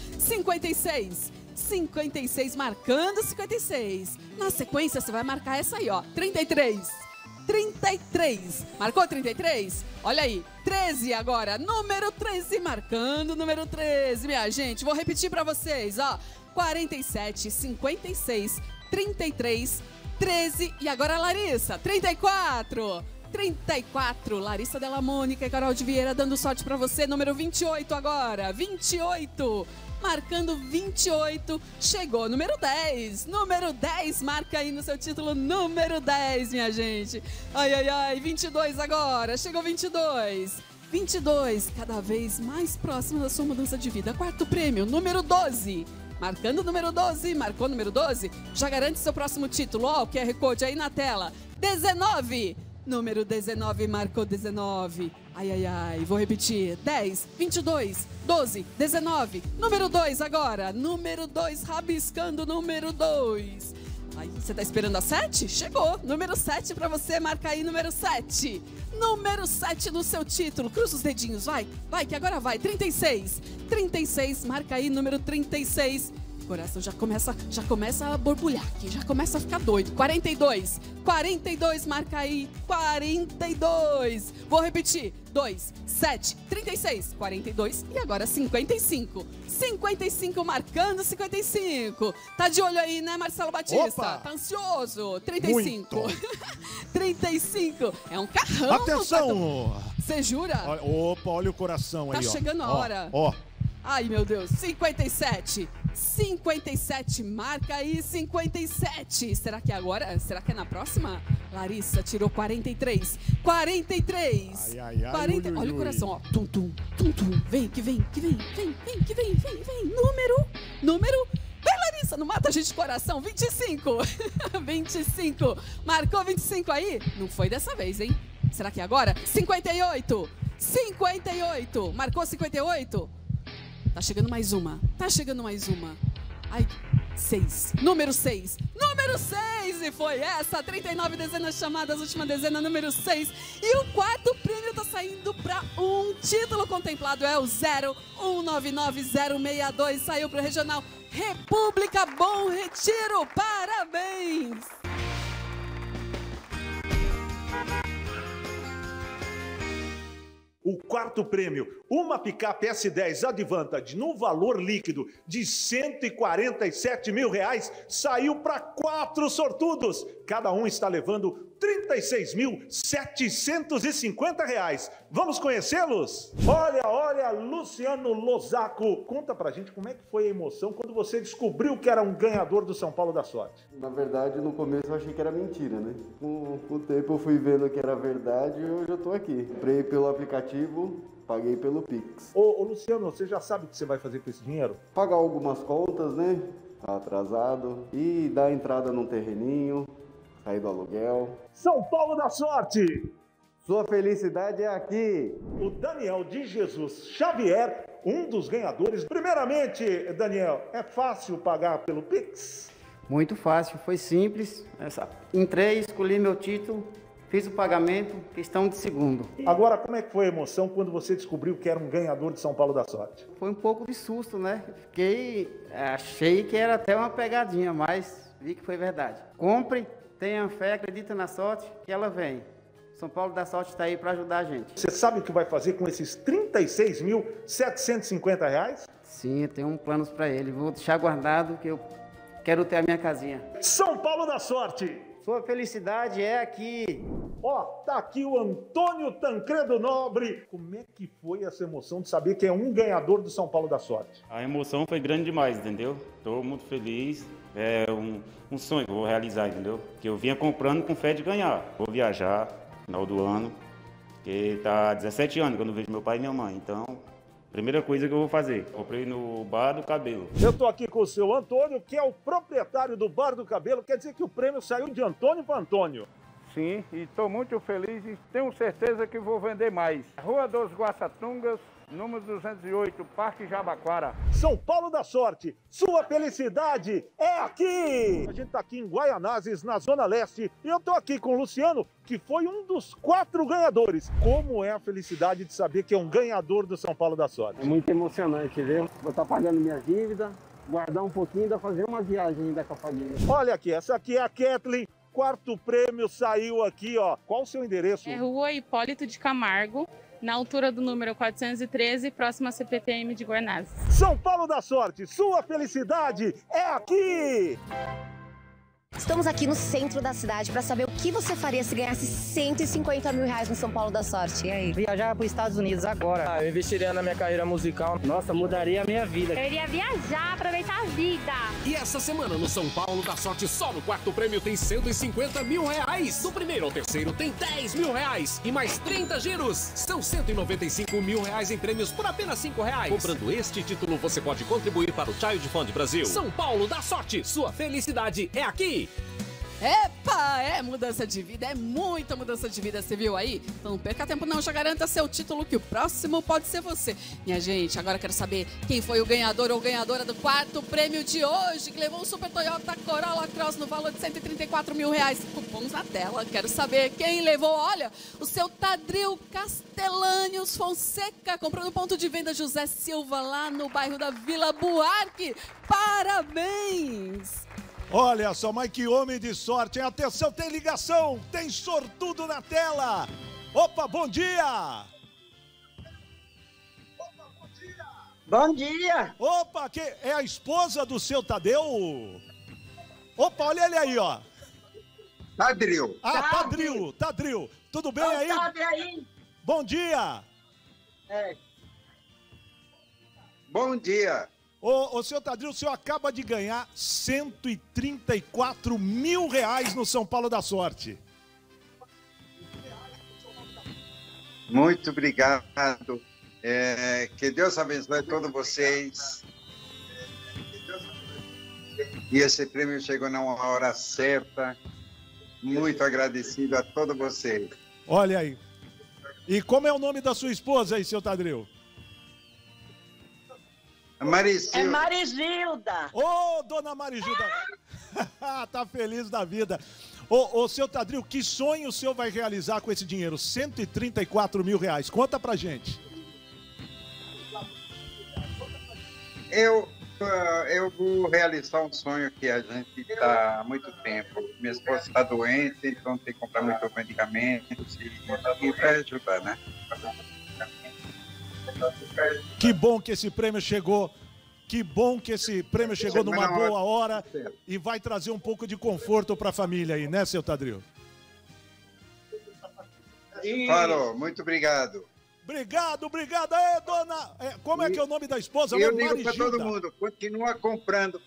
56. 56, marcando 56. Na sequência, você vai marcar essa aí, ó. 33. 33. Marcou 33? Olha aí. 13 agora. Número 13, marcando número 13, minha gente. Vou repetir pra vocês, ó. 47, 56, 33, 13 e agora a Larissa, 34. 34, Larissa Della Mônica e Carol de Vieira dando sorte pra você. Número 28 agora. 28. Marcando 28, chegou número 10. Número 10, marca aí no seu título, número 10, minha gente. Ai, ai, ai, 22 agora, chegou 22. 22, cada vez mais próximo da sua mudança de vida. Quarto prêmio, número 12. Marcando o número 12, marcou o número 12, já garante seu próximo título. Ó, o QR Code aí na tela. 19. Número 19, marcou 19. Ai, ai, ai, vou repetir. 10, 22, 12, 19. Número 2 agora. Número 2, rabiscando número 2. Aí, você tá esperando a 7? Chegou. Número 7 pra você, marca aí número 7. Número 7 no seu título. Cruza os dedinhos, vai. Vai, que agora vai. 36. 36, marca aí número 36. O coração já começa a borbulhar aqui, já começa a ficar doido. 42. 42, marca aí. 42. Vou repetir. 2, 7, 36, 42 e agora 55. 55, marcando 55. Tá de olho aí, né, Marcelo Batista? Opa! Tá ansioso. 35. 35. É um carrão. Atenção! Você jura? Opa, olha o coração aí, ó. Tá chegando a hora. Ó. Ai, meu Deus. 57. 57, marca aí 57. Será que é agora? Será que é na próxima? Larissa tirou 43. 43. Ai, ai, ai. 40. Ui, ui, olha ui. o coração, ó. Tum, tum, tum, tum. Vem, que vem, que vem, vem, vem, que vem, vem, vem. Número. Vem, Larissa, não mata a gente de coração. 25. 25. Marcou 25 aí? Não foi dessa vez, hein? Será que é agora? 58. 58. Marcou 58? Tá chegando mais uma. Tá chegando mais uma. Ai, 6. Número 6. Número 6. E foi essa. 39 dezenas chamadas. Última dezena, número 6. E o quarto prêmio tá saindo saindo para um título contemplado, é o 0199062, saiu para o Regional República Bom Retiro. Parabéns! O quarto prêmio, uma picape S10 Advantage no valor líquido de R$147 mil, saiu para 4 sortudos. Cada um está levando R$36.750. Vamos conhecê-los? Olha, Luciano Lozaco, conta pra gente como é que foi a emoção quando você descobriu que era um ganhador do São Paulo da Sorte. Na verdade, no começo eu achei que era mentira, né? Com o tempo eu fui vendo que era verdade e hoje eu tô aqui. Comprei pelo aplicativo, paguei pelo Pix. Ô Luciano, você já sabe o que você vai fazer com esse dinheiro? Pagar algumas contas, né? Tá atrasado. E dar entrada num terreninho, sair do aluguel. São Paulo da Sorte! Sua felicidade é aqui! O Daniel de Jesus Xavier, um dos ganhadores. Primeiramente, Daniel, é fácil pagar pelo Pix? Muito fácil, foi simples. Entrei, escolhi meu título, fiz o pagamento, questão de segundo. Agora, como é que foi a emoção quando você descobriu que era um ganhador de São Paulo da Sorte? Foi um pouco de susto, né? Achei que era até uma pegadinha, mas vi que foi verdade. Compre, tenha fé, acredita na sorte, que ela vem. São Paulo da Sorte está aí para ajudar a gente. Você sabe o que vai fazer com esses R$36.750? Sim, eu tenho um plano para ele. Vou deixar guardado que eu quero ter a minha casinha. São Paulo da Sorte! Sua felicidade é aqui. Tá aqui o Antônio Tancredo Nobre. Como é que foi essa emoção de saber que é um ganhador do São Paulo da Sorte? A emoção foi grande demais, entendeu? Estou muito feliz. É um sonho que eu vou realizar, entendeu? Que eu vinha comprando com fé de ganhar. Vou viajar no final do ano, porque tá 17 anos que eu não vejo meu pai e minha mãe. Então, primeira coisa que eu vou fazer, comprei no Bar do Cabelo. Eu tô aqui com o seu Antônio, que é o proprietário do Bar do Cabelo. Quer dizer que o prêmio saiu de Antônio para Antônio. Sim, e estou muito feliz e tenho certeza que vou vender mais. Rua dos Guaçatungas, número 208, Parque Jabaquara. São Paulo da Sorte, sua felicidade é aqui! A gente está aqui em Guaianazes, na Zona Leste, e eu estou aqui com o Luciano, que foi um dos 4 ganhadores. Como é a felicidade de saber que é um ganhador do São Paulo da Sorte? É muito emocionante, viu? Vou estar pagando minhas dívidas, guardar um pouquinho e ainda fazer uma viagem ainda com a família. Olha aqui, essa aqui é a Kathleen. Quarto prêmio saiu aqui, ó. Qual o seu endereço? É Rua Hipólito de Camargo, na altura do número 413, próxima à CPTM de Guaianazes. São Paulo da Sorte, sua felicidade é aqui! Estamos aqui no centro da cidade para saber o que você faria se ganhasse R$150 mil no São Paulo da Sorte. E aí? Viajar para os Estados Unidos agora. Eu investiria na minha carreira musical. Nossa, mudaria a minha vida. Eu iria viajar, aproveitar a vida. E essa semana no São Paulo da Sorte, só no quarto prêmio tem R$150 mil. Do primeiro ao terceiro tem R$10 mil e mais 30 giros. São R$195 mil em prêmios por apenas R$5. Comprando este título, você pode contribuir para o Child Fund Brasil. São Paulo da Sorte, sua felicidade é aqui. Epa, é mudança de vida, é muita mudança de vida, você viu aí? Então não perca tempo não, já garanta seu título que o próximo pode ser você. Minha gente, agora eu quero saber quem foi o ganhador ou ganhadora do quarto prêmio de hoje, que levou o Super Toyota Corolla Cross no valor de R$134 mil. Cupons na tela, quero saber quem levou. Olha, o seu Tadril Castellânios Fonseca, comprou no ponto de venda José Silva, lá no bairro da Vila Buarque. Parabéns! Olha só, mas que homem de sorte, hein? Atenção, tem ligação, tem sortudo na tela. Opa, bom dia! Bom dia! Opa, que é a esposa do seu Tadeu? Opa, olha ele aí, ó. Tadril. Tadril. Tudo bem aí? Aí? Bom dia! Bom dia! Ô, senhor Tadril, o senhor acaba de ganhar R$134 mil no São Paulo da Sorte. Muito obrigado. Que Deus abençoe todos vocês. E esse prêmio chegou na hora certa. Muito agradecido a todos vocês. Olha aí. E como é o nome da sua esposa aí, senhor Tadril? Maricilda. É Marigilda. Ô, dona Marigilda. Tá feliz da vida. Ô, seu Tadril, que sonho o senhor vai realizar com esse dinheiro? 134 mil reais. Conta pra gente. Eu vou realizar um sonho que a gente está há muito tempo. Minha esposa está doente, então tem que comprar muitos medicamentos e vai ajudar, né? Que bom que esse prêmio chegou. Que bom que esse prêmio chegou numa boa hora e vai trazer um pouco de conforto para a família aí, né, seu Tadril? Falou, muito obrigado. Obrigado. Aí, dona... como é que é o nome da esposa? Eu digo para todo mundo, continua comprando.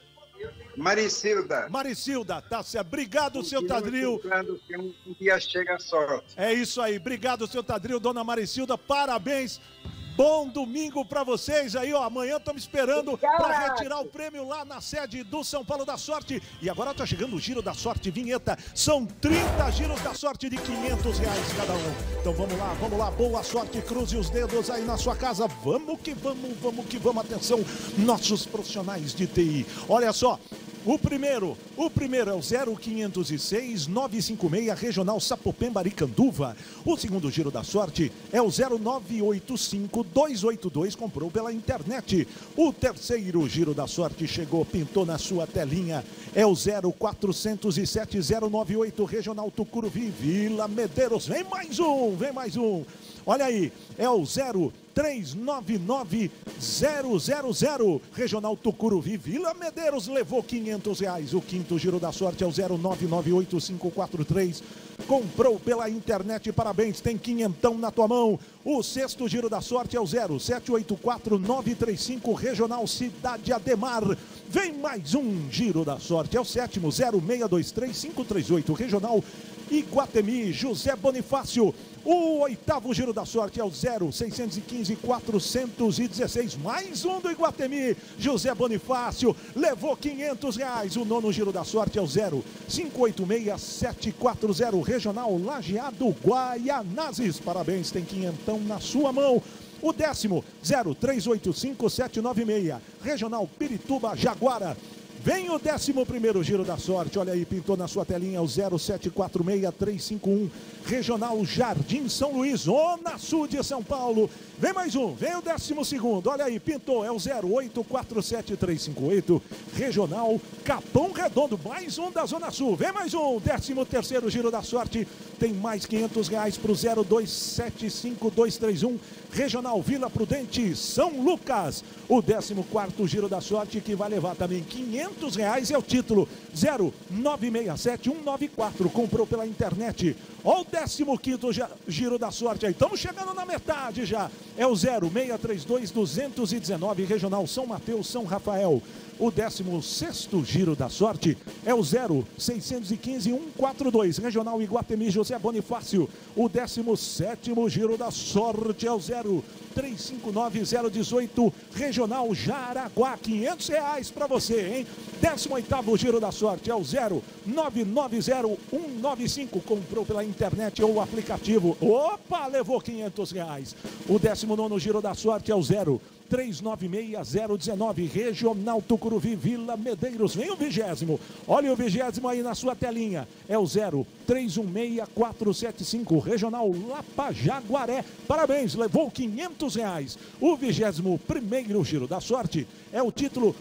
Maricilda, tá certo. Obrigado, seu Tadril. Que um dia chega a sorte. É isso aí. Obrigado, seu Tadril, dona Maricilda. Parabéns. Bom domingo pra vocês aí, ó. Amanhã estamos esperando pra retirar o prêmio lá na sede do São Paulo da Sorte. E agora tá chegando o Giro da Sorte Vinheta. São 30 giros da sorte de R$500 cada um. Então vamos lá. Boa sorte, cruze os dedos aí na sua casa. Vamos que vamos. Atenção, nossos profissionais de TI. Olha só. O primeiro é o 0506 956 Regional Sapopemba Aricanduva. O segundo giro da sorte é o 0985 282, comprou pela internet. O terceiro giro da sorte chegou, pintou na sua telinha. É o 0407 098 Regional Tucuruvi, Vila Medeiros. Vem mais um. Olha aí, é o 0399 000 Regional Tucuruvi, Vila Medeiros, levou R$500. O quinto giro da sorte é o 0998543, comprou pela internet, parabéns, tem quinhentão na tua mão. O sexto giro da sorte é o 0784935 Regional Cidade Ademar. Vem mais um giro da sorte, é o sétimo, 0623538 Regional Iguatemi, José Bonifácio. O oitavo giro da sorte é o 0615-416. Mais um do Iguatemi, José Bonifácio, levou R$500. O nono giro da sorte é o 0586-740 Regional Lajeado Guaianazes. Parabéns, tem quinhentão na sua mão. O décimo, 0385796 Regional Pirituba Jaguara. Vem o 11º giro da sorte, olha aí, pintou na sua telinha o 0746351 Regional Jardim São Luís, Zona Sul de São Paulo. Vem mais um, vem o 12º, olha aí, pintou, é o 0847358 Regional Capão Redondo, mais um da Zona Sul. Vem mais um, 13º giro da sorte, tem mais R$500 para o 0275-231 Regional Vila Prudente, São Lucas. O 14º giro da sorte, que vai levar também R$500, é o título 0967194, comprou pela internet. Ó, o 15º giro da sorte aí, estamos chegando na metade já, é o 0632219 Regional São Mateus, São Rafael. O 16º giro da sorte é o 0615142 Regional Iguatemi, José Bonifácio. O 17º giro da sorte é o 0359-018 Regional Jaraguá, R$500 para você, hein? 18º giro da sorte é o 0990-195, comprou pela internet ou aplicativo. Opa, levou R$500. O 19º giro da sorte é o 0396-019 Regional Tucuruvi, Vila Medeiros. Vem o 20º, olha o 20º aí na sua telinha, é o 0316-475 Regional Lapa Jaguaré. Parabéns, levou R$500. O 21º giro da sorte é o título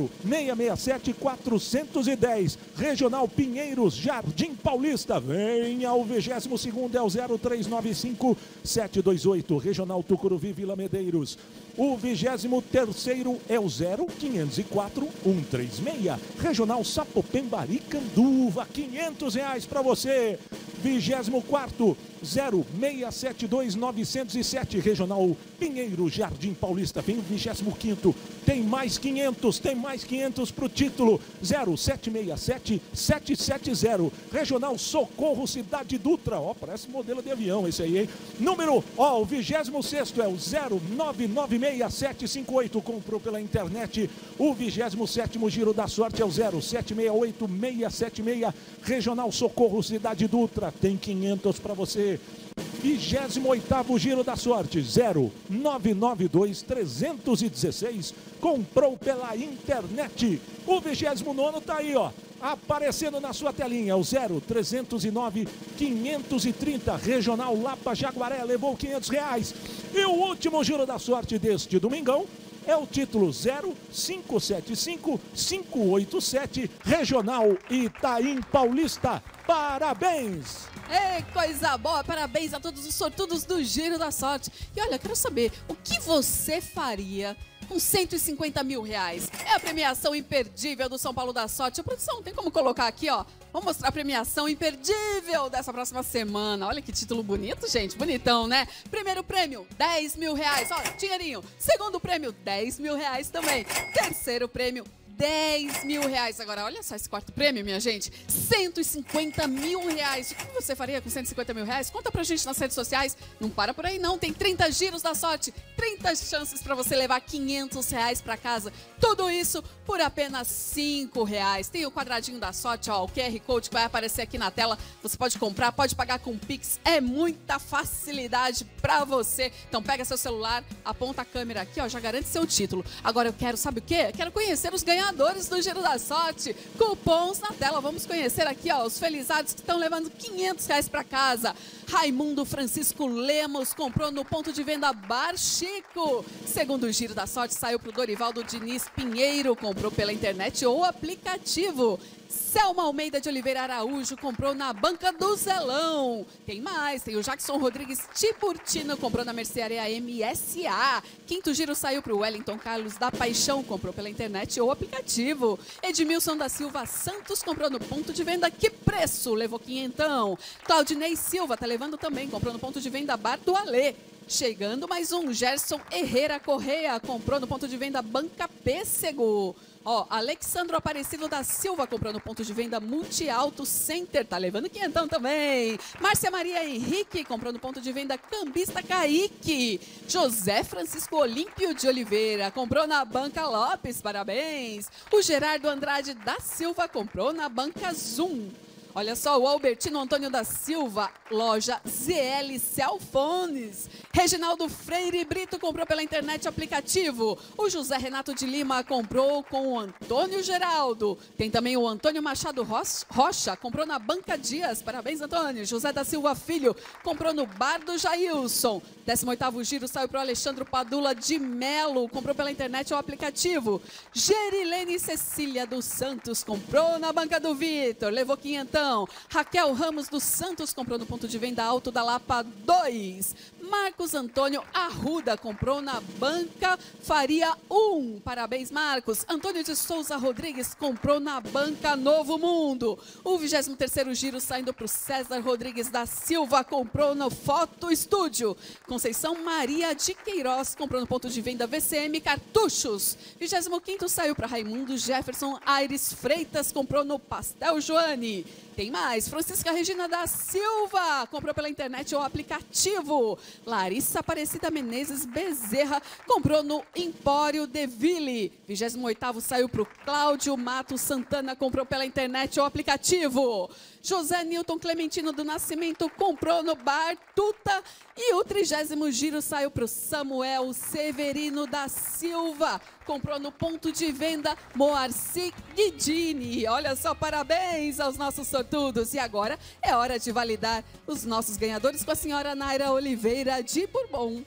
0667-410 Regional Pinheiros, Jardim Paulista. Venha o 22º, é o 0395-728 Regional Tucuruvi, Vila Medeiros. O 23º é o 0504-136 Regional Sapopemba Aricanduva, R$500 para você. 24º, 0672-907 Regional Pinheiro, Jardim Paulista. Vem o 25º, tem mais 500 para o título 0767-770 Regional Socorro Cidade Dutra. Ó, parece modelo de avião esse aí, hein? Número, ó, o 26º é o 0996-758, comprou pela internet. O 27º giro da sorte é o 0768676 Regional Socorro Cidade Dutra, tem 500 para você. 28º giro da sorte, 0992-316, comprou pela internet. O 29º tá aí, ó. aparecendo na sua telinha, o 0309-530, Regional Lapa Jaguaré, levou R$500. E o último giro da sorte deste domingão é o título 0575587, Regional Itaim Paulista. Parabéns! Ei, coisa boa! Parabéns a todos os sortudos do Giro da Sorte. E olha, quero saber, o que você faria com R$150 mil? É a premiação imperdível do São Paulo da Sorte. A produção, tem como colocar aqui, ó? Vamos mostrar a premiação imperdível dessa próxima semana. Olha que título bonito, gente. Bonitão, né? Primeiro prêmio, R$10 mil. Ó, dinheirinho. Segundo prêmio, R$10 mil também. Terceiro prêmio, R$10 mil. Agora, olha só esse quarto prêmio, minha gente. R$150 mil. O que você faria com R$150 mil? Conta pra gente nas redes sociais. Não para por aí, não. Tem 30 giros da sorte. 30 chances pra você levar R$500 pra casa. Tudo isso por apenas R$5. Tem o quadradinho da sorte, ó. O QR Code que vai aparecer aqui na tela. Você pode comprar, pode pagar com Pix. É muita facilidade pra você. Então pega seu celular, aponta a câmera aqui, ó. Já garante seu título. Agora eu quero, sabe o quê? Quero conhecer os ganhadores do Giro da Sorte. Cupons na tela. Vamos conhecer aqui, ó, os felizados que estão levando R$500 para casa. Raimundo Francisco Lemos comprou no ponto de venda Bar Chico. Segundo o Giro da Sorte, saiu para o Dorivaldo Diniz Pinheiro. Comprou pela internet ou aplicativo. Selma Almeida de Oliveira Araújo comprou na Banca do Zelão. Tem mais, tem o Jackson Rodrigues Tiburtino, comprou na Mercearia MSA. Quinto giro saiu para o Wellington Carlos da Paixão, comprou pela internet ou aplicativo. Edmilson da Silva Santos comprou no ponto de venda Que Preço, levou R$500. Claudinei Silva tá levando também, comprou no ponto de venda Bar do Alê. Chegando mais um, Gerson Herrera Correia, comprou no ponto de venda Banca Pêssego. Ó, Alexandro Aparecido da Silva comprou no ponto de venda Multi Auto Center, tá levando R$500 também. Márcia Maria Henrique comprou no ponto de venda Cambista Kaique. José Francisco Olímpio de Oliveira comprou na Banca Lopes, parabéns. O Gerardo Andrade da Silva comprou na Banca Zoom. Olha só, o Albertino Antônio da Silva, loja ZL Cellphones. Reginaldo Freire Brito comprou pela internet aplicativo. O José Renato de Lima comprou com o Antônio Geraldo. Tem também o Antônio Machado Rocha, comprou na Banca Dias. Parabéns, Antônio. José da Silva Filho comprou no Bar do Jailson. 18º giro saiu para o Alexandre Padula de Melo, comprou pela internet ou aplicativo. Gerilene Cecília dos Santos comprou na Banca do Vitor, levou R$500. Raquel Ramos dos Santos comprou no ponto de venda Alto da Lapa 2. Marcos Antônio Arruda comprou na Banca Faria 1. Parabéns, Marcos. Antônio de Souza Rodrigues comprou na Banca Novo Mundo. O 23º giro saindo para o César Rodrigues da Silva, comprou no Foto Estúdio. Conceição Maria de Queiroz comprou no ponto de venda VCM Cartuchos. 25º saiu para Raimundo Jefferson Aires Freitas, comprou no Pastel Joane. Tem mais, Francisca Regina da Silva comprou pela internet ou aplicativo. Larissa Aparecida Menezes Bezerra comprou no Empório Deville. 28º saiu para o Cláudio Mato Santana, comprou pela internet ou aplicativo. José Newton Clementino do Nascimento comprou no Bar Tuta. E o 30º giro saiu para o Samuel Severino da Silva. Comprou no ponto de venda Moacir Guidini. Olha só, parabéns aos nossos sortudos. E agora é hora de validar os nossos ganhadores com a senhora Naira Oliveira de Bourbon.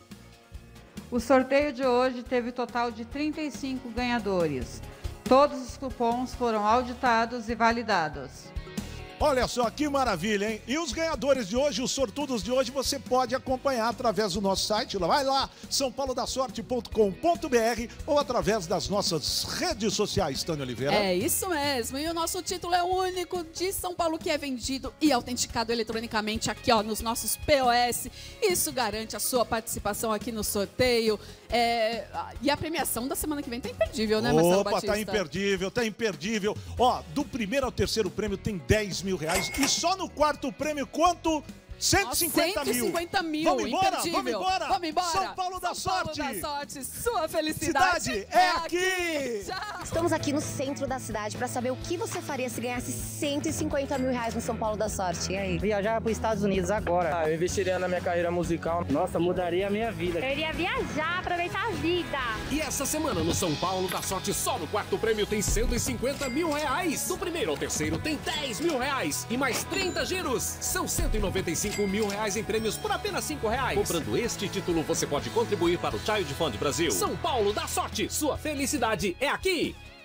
O sorteio de hoje teve total de 35 ganhadores. Todos os cupons foram auditados e validados. Olha só que maravilha, hein? E os ganhadores de hoje, os sortudos de hoje, você pode acompanhar através do nosso site. Vai lá, saopaulodasorte.com.br ou através das nossas redes sociais, Tânia Oliveira. É isso mesmo. E o nosso título é o único de São Paulo que é vendido e autenticado eletronicamente aqui, ó, nos nossos POS. Isso garante a sua participação aqui no sorteio. E a premiação da semana que vem tá imperdível, né, Marcelo Batista? Tá imperdível, tá imperdível. Ó, do primeiro ao terceiro prêmio tem R$10 mil. E só no quarto prêmio, quanto? 150 mil. 150 mil. Vamos embora, imperdível. vamos embora. Vamos embora. São Paulo da Sorte. São Paulo da Sorte, sua felicidade é aqui. Tchau. Estamos aqui no centro da cidade para saber o que você faria se ganhasse 150 mil reais no São Paulo da Sorte. E aí? Viajar para os Estados Unidos agora. Eu investiria na minha carreira musical. Nossa, mudaria a minha vida. Eu iria viajar, aproveitar a vida. E essa semana no São Paulo da Sorte, só no quarto prêmio tem 150 mil reais. Do primeiro ao terceiro tem 10 mil reais. E mais 30 giros. São 195 mil reais em prêmios por apenas 5 reais. Comprando este título, você pode contribuir para o Child Fund Brasil. São Paulo da Sorte, sua felicidade é aqui.